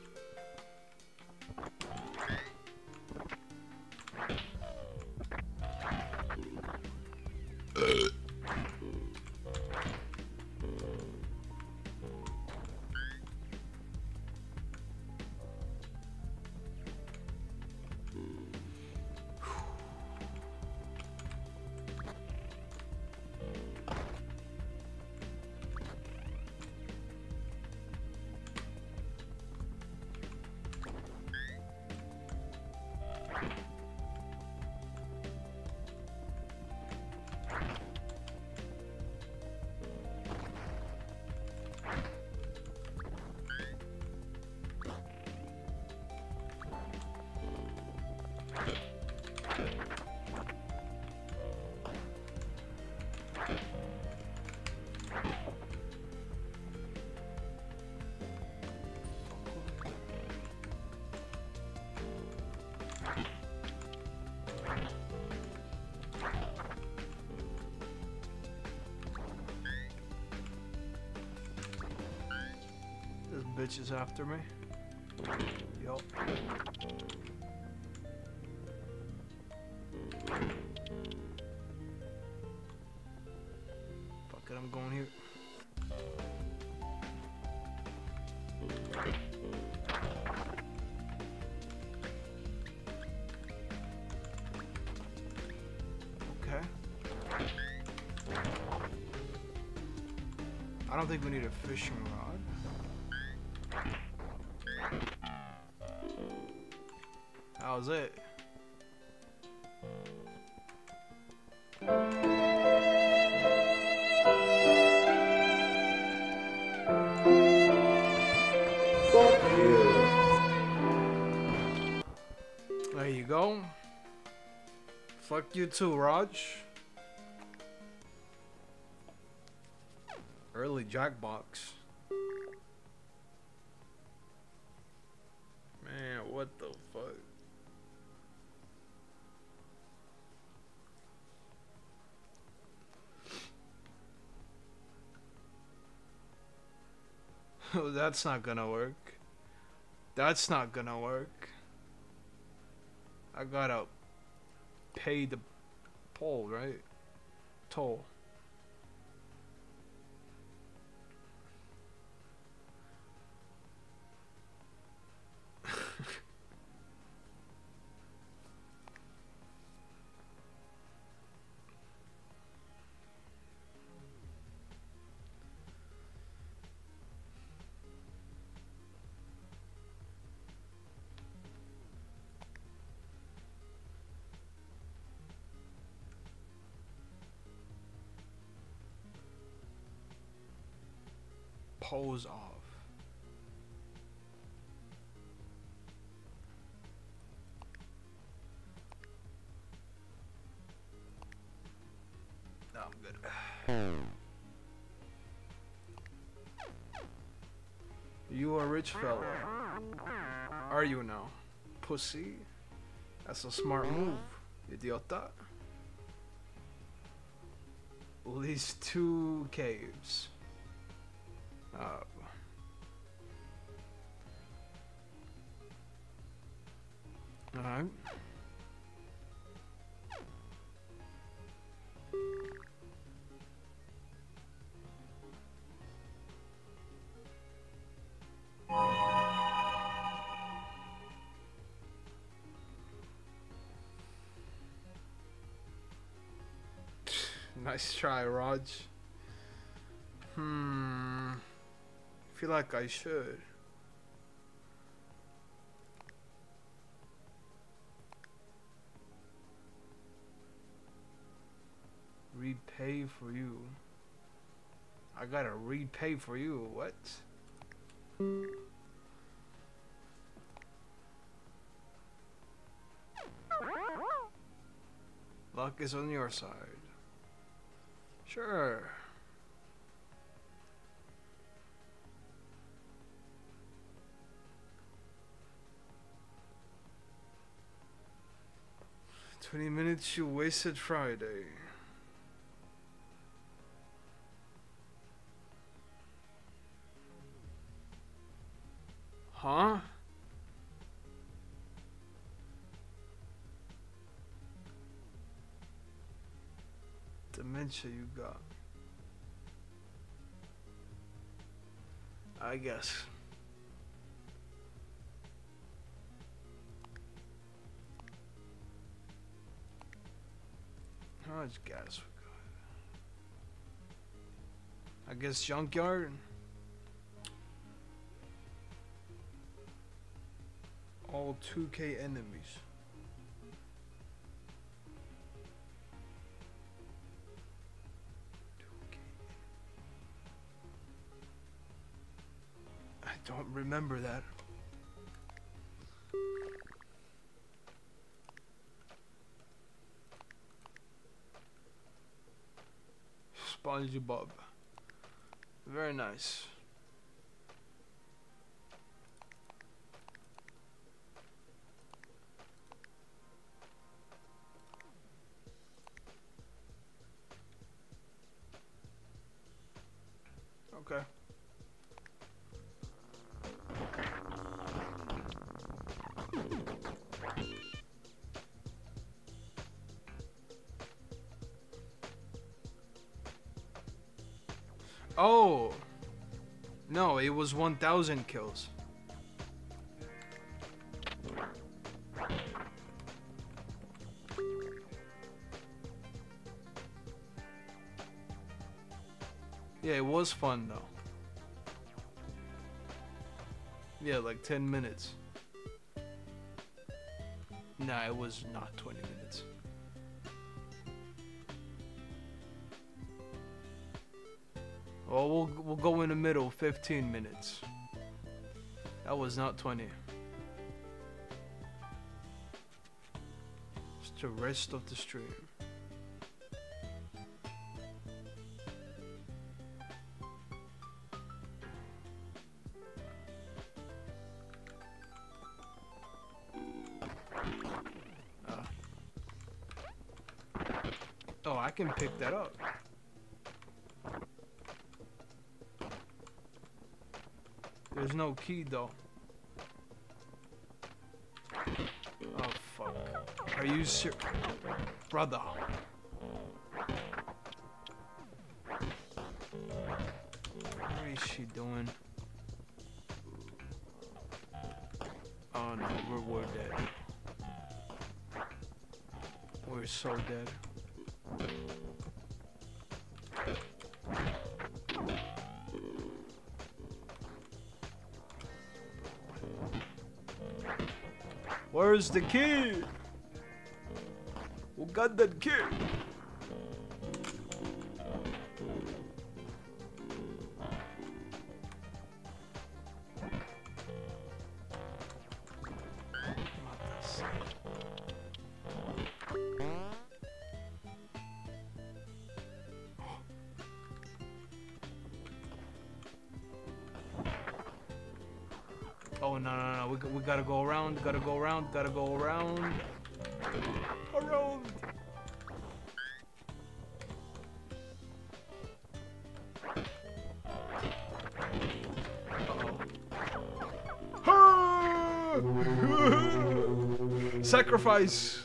This bitch is after me. Yup. Fuck it, I'm going here. Okay. I don't think we need a fishing rod. How's it? Fuck you. There you go. Fuck you too, Raj. Early Jackbox. What the fuck? Oh, that's not gonna work. That's not gonna work. I gotta pay the toll, right? Toll. Pose off. No, I'm good. You a rich fella. Are you now? Pussy? That's a smart move. Idiota. These 2 caves. Alright. Nice try, Raj. Feel like I should. Repay for you. I gotta repay for you. What? Luck is on your side. Sure. "20 minutes you wasted Friday." Huh? Dementia you got. I guess. How much gas we got? I guess junkyard. All 2K enemies. I don't remember that. SpongeBob. Very nice. Okay. Oh! No, it was 1,000 kills. Yeah, it was fun though. Yeah, like 10 minutes. Nah, it was not 20 minutes. Well, we'll go in the middle, 15 minutes. That was not 20. It's the rest of the stream. I can pick that up. There's no key though. Oh fuck. Are you serious? Brother. What is she doing? Oh no, we're dead. We're so dead. Where's the kid? Who got that kid? Oh no no no! We gotta go around. Gotta go around. Gotta go around. Around. Uh-oh. Sacrifice.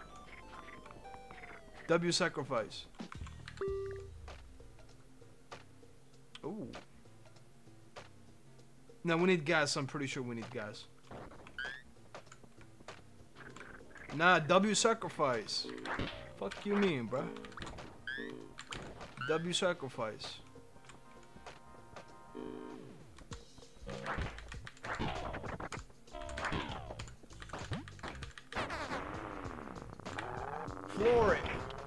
W sacrifice. Ooh. No, we need gas. I'm pretty sure we need gas. Nah, W sacrifice. Fuck you mean, bruh? W sacrifice. Floor it.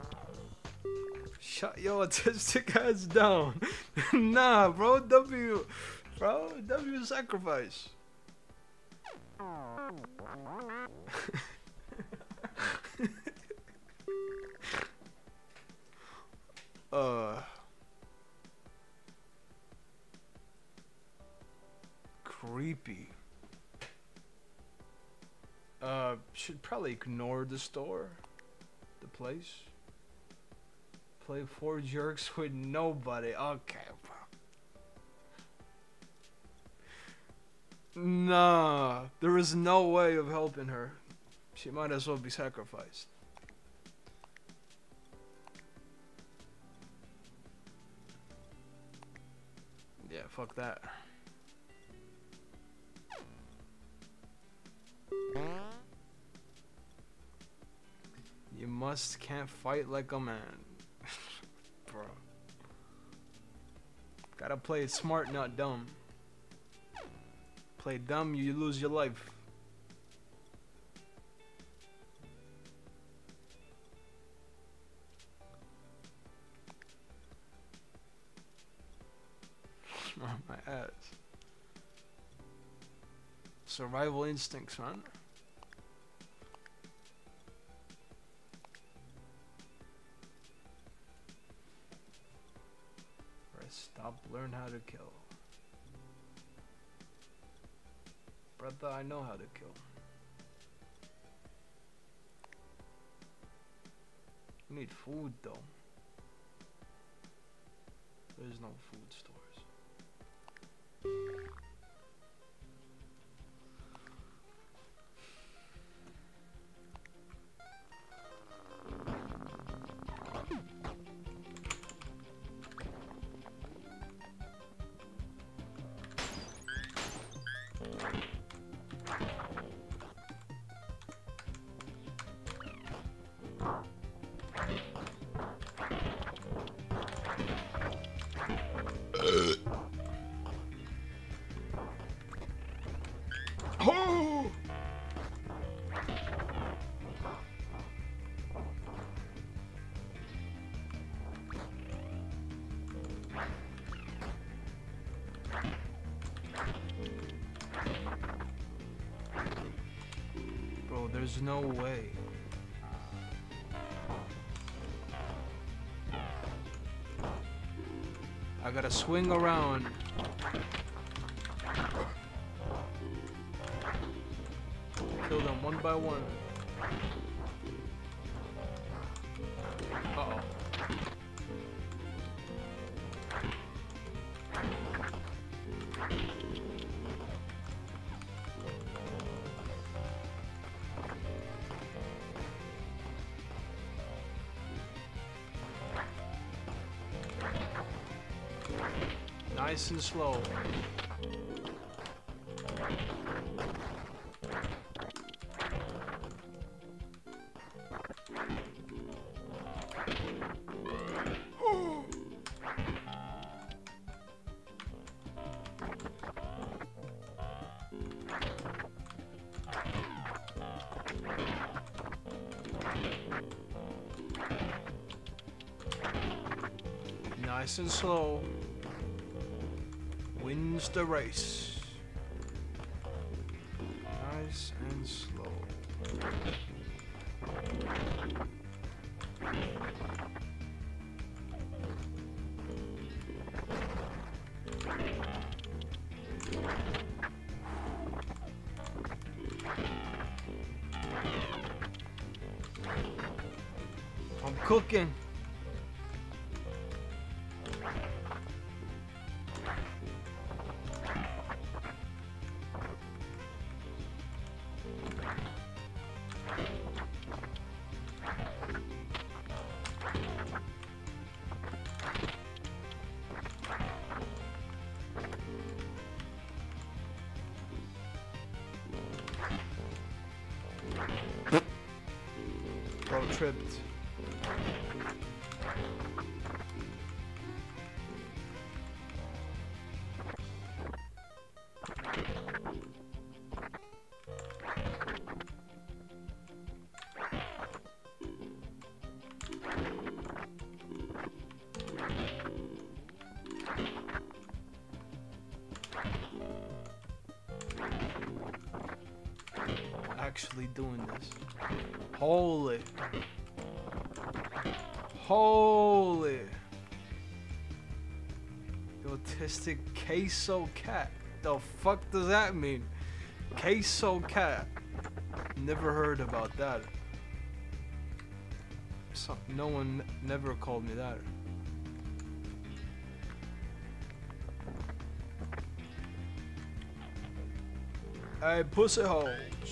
Shut your autistic ass down. Nah, bro. W. Bro, W sacrifice. Creepy. Should probably ignore the store. The place. Play 4 jerks with nobody. Okay, bro. Nah, there is no way of helping her. She might as well be sacrificed. Yeah, fuck that. You can't fight like a man. Bro. Gotta play it smart, not dumb. Play dumb, you lose your life. Oh, my ass. Survival instincts, man. Press stop, learn how to kill. Brother, I know how to kill. We need food though. There's no food stores. Oh! Bro, there's no way. I gotta swing around. Kill them one by one. Uh-oh. Nice and slow. Nice and slow. Wins the race. Nice and slow. I'm cooking. Bro tripped. Actually doing this. Holy. Holy. The autistic queso cat. The fuck does that mean? Queso cat. Never heard about that. No one never called me that. Hey, pussy holes.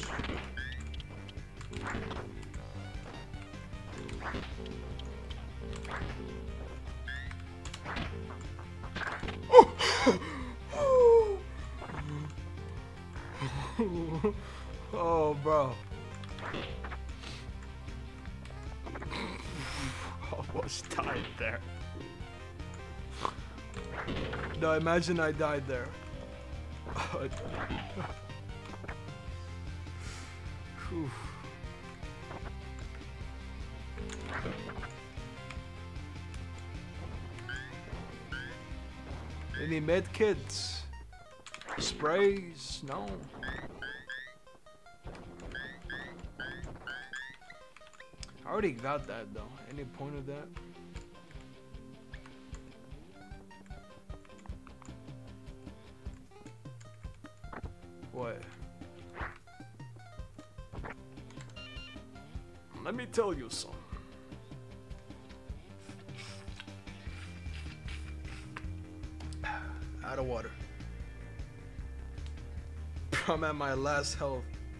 Oh, bro. Almost died there. No, imagine I died there. Whew. Any med kits? Sprays? No. I already got that though. Any point of that? What? Let me tell you something. Out of water. I'm at my last health.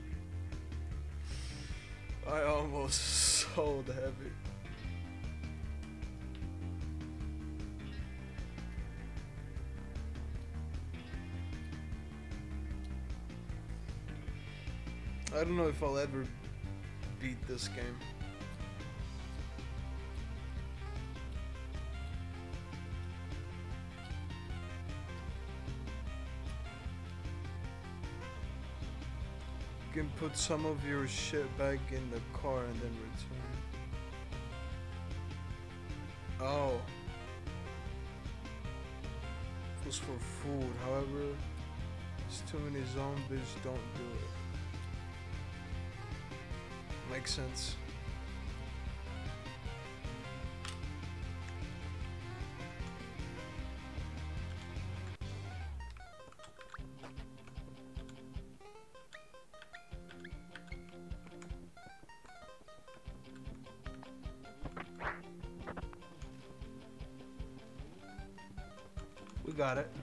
I almost sold heavy. I don't know if I'll ever beat this game. You can put some of your shit back in the car and then return. Oh. It was for food, however, there's too many zombies, don't do it. Makes sense. We got it.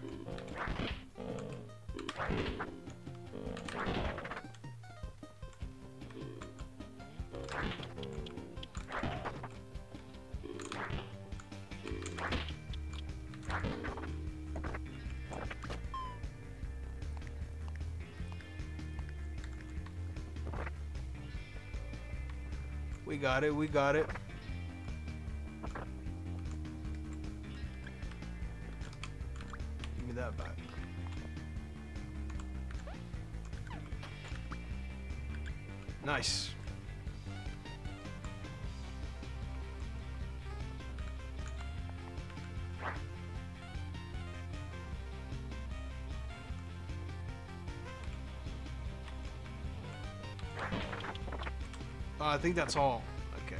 We got it, we got it. Give me that back. Nice. I think that's all. Okay.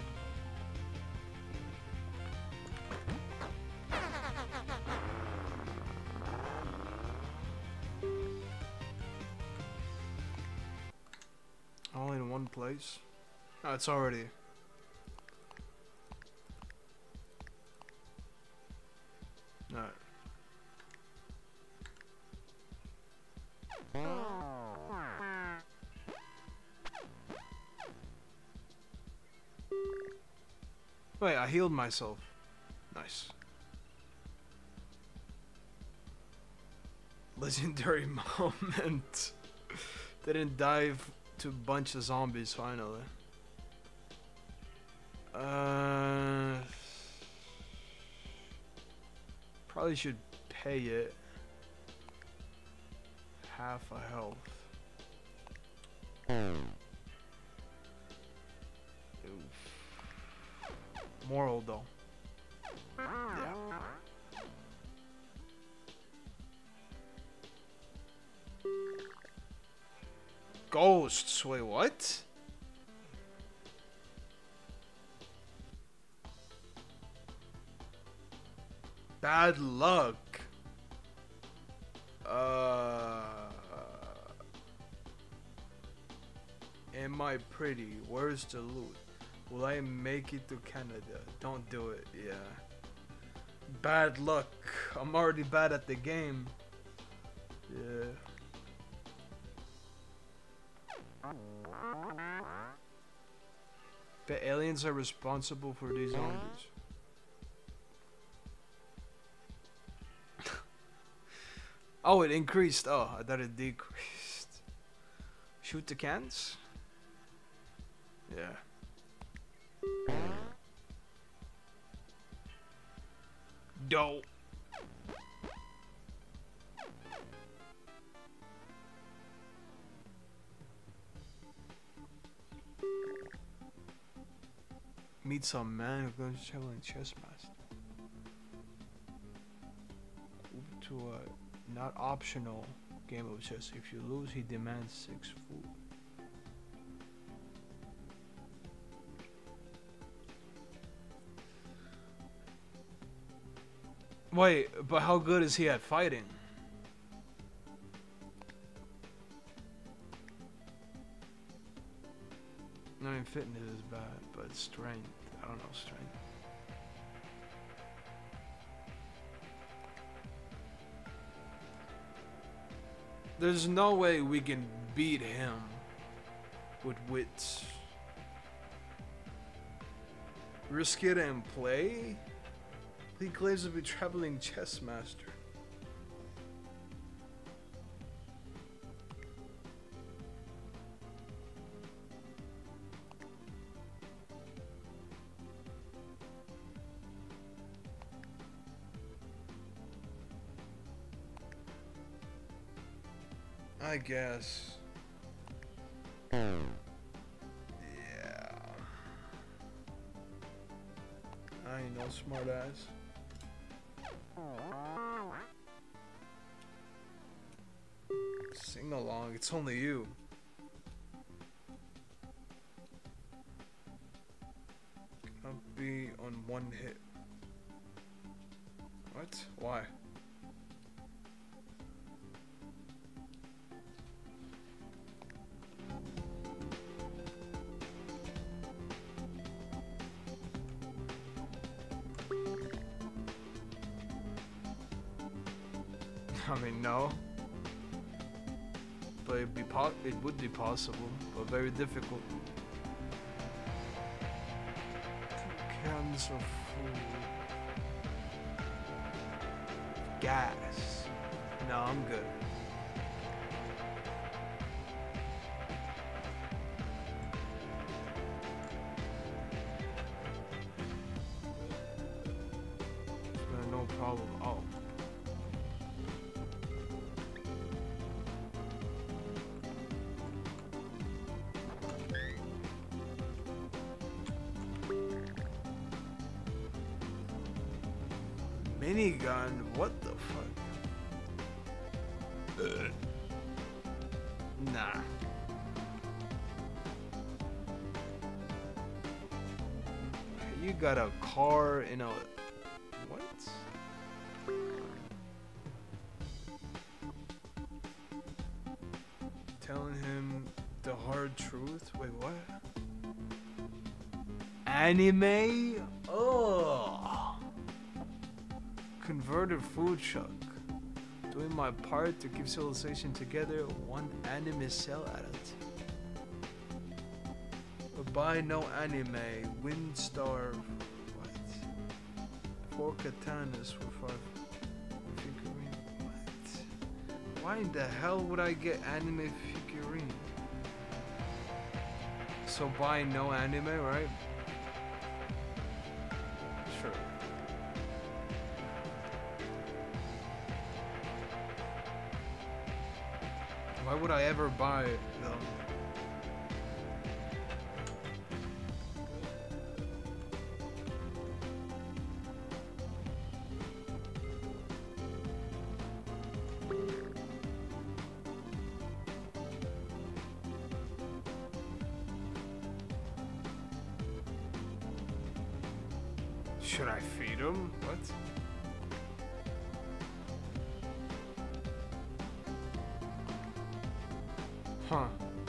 All in one place. Oh, it's already. Alright. Wait, I healed myself. Nice. Legendary moment. Didn't dive to a bunch of zombies finally. Probably should pay it. Half a health. Moral though. Yeah. Ghosts. Wait, what? Bad luck. Am I pretty? Where's the loot? Will I make it to Canada? Don't do it, yeah. Bad luck. I'm already bad at the game. Yeah. The aliens are responsible for these zombies. Oh, it increased. Oh, I thought it decreased. Shoot the cans? Yeah. Dope. Meet some man who goes traveling chess master. Move to a not optional game of chess. If you lose, he demands 6 food. Wait, but how good is he at fighting? I mean, fitness is bad, but strength, I don't know, strength. There's no way we can beat him with wits. Risk it and play? He claims to be traveling chess master. I guess. Yeah. I ain't no smart ass. Sing along, it's only you. Cannot be on one hit. What? Why? I mean, no. But it would be possible, but very difficult. 2 cans of food. Gas. No, I'm good. Minigun? What the fuck? Nah. You got a car in a... What? Telling him the hard truth? Wait, what? Anime? Oh. Converted food truck. Doing my part to keep civilization together, one anime cell at a time. Buy no anime, Windstar. What? 4 katanas for 5 figurine. What? Why in the hell would I get anime figurine? So buy no anime, right? Sure. Why would I ever buy it though? Should I feed him? What? Huh.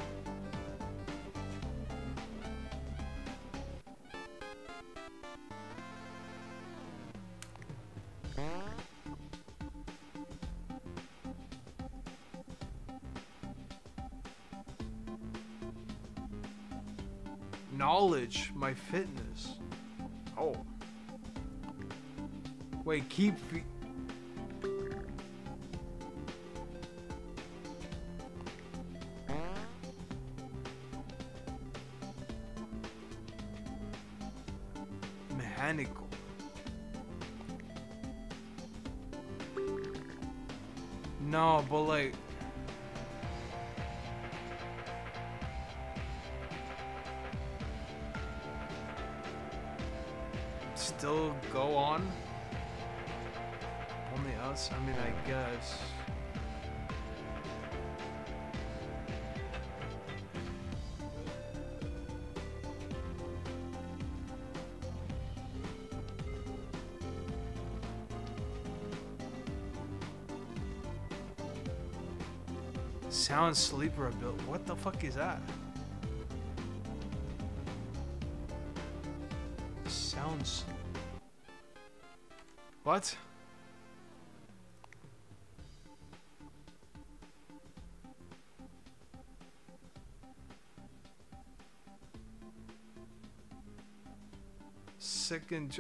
Knowledge, my fitness. Oh. Wait, keep mechanical. No, but like still go on? Only us? I mean, I guess. Sound sleeper ability. What the fuck is that? Sounds. What? Second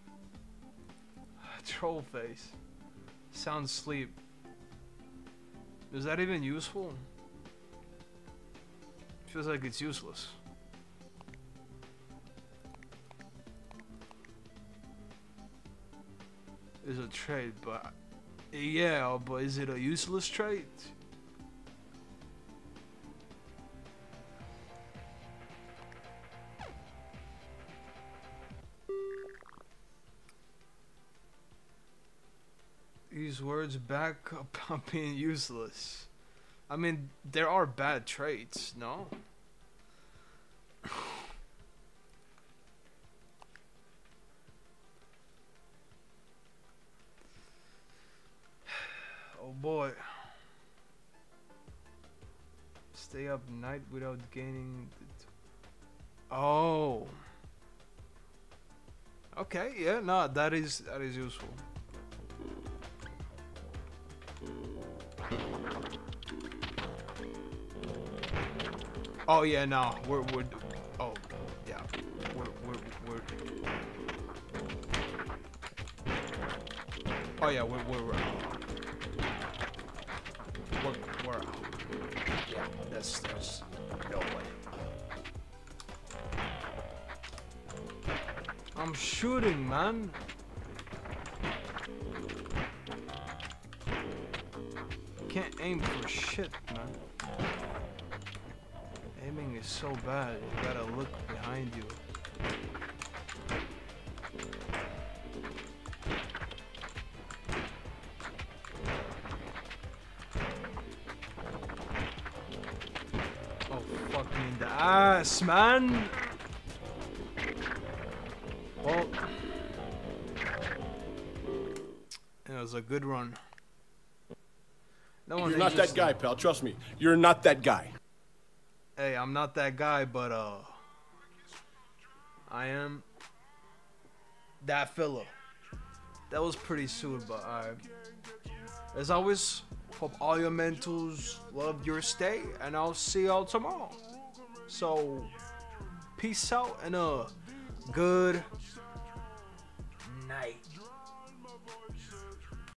troll face. Sound sleep. Is that even useful? Feels like it's useless. Is a trait, but yeah, but is it a useless trait? These words back up on being useless. I mean, there are bad traits, no? Oh boy. Stay up night without gaining oh. Okay, yeah, no, that is useful. Oh yeah, no, we're oh yeah, we're oh yeah, we're yeah, there's no way. I'm shooting, man. Can't aim for shit, man. Aiming is so bad, you gotta look behind you. in the ass, man. Well, it was a good run. No, You're not that guy, pal. Trust me. You're not that guy. Hey, I'm not that guy, but I am that fella. That was pretty soon, but as always, hope all your mentals love your stay, and I'll see y'all tomorrow. So, peace out and good night.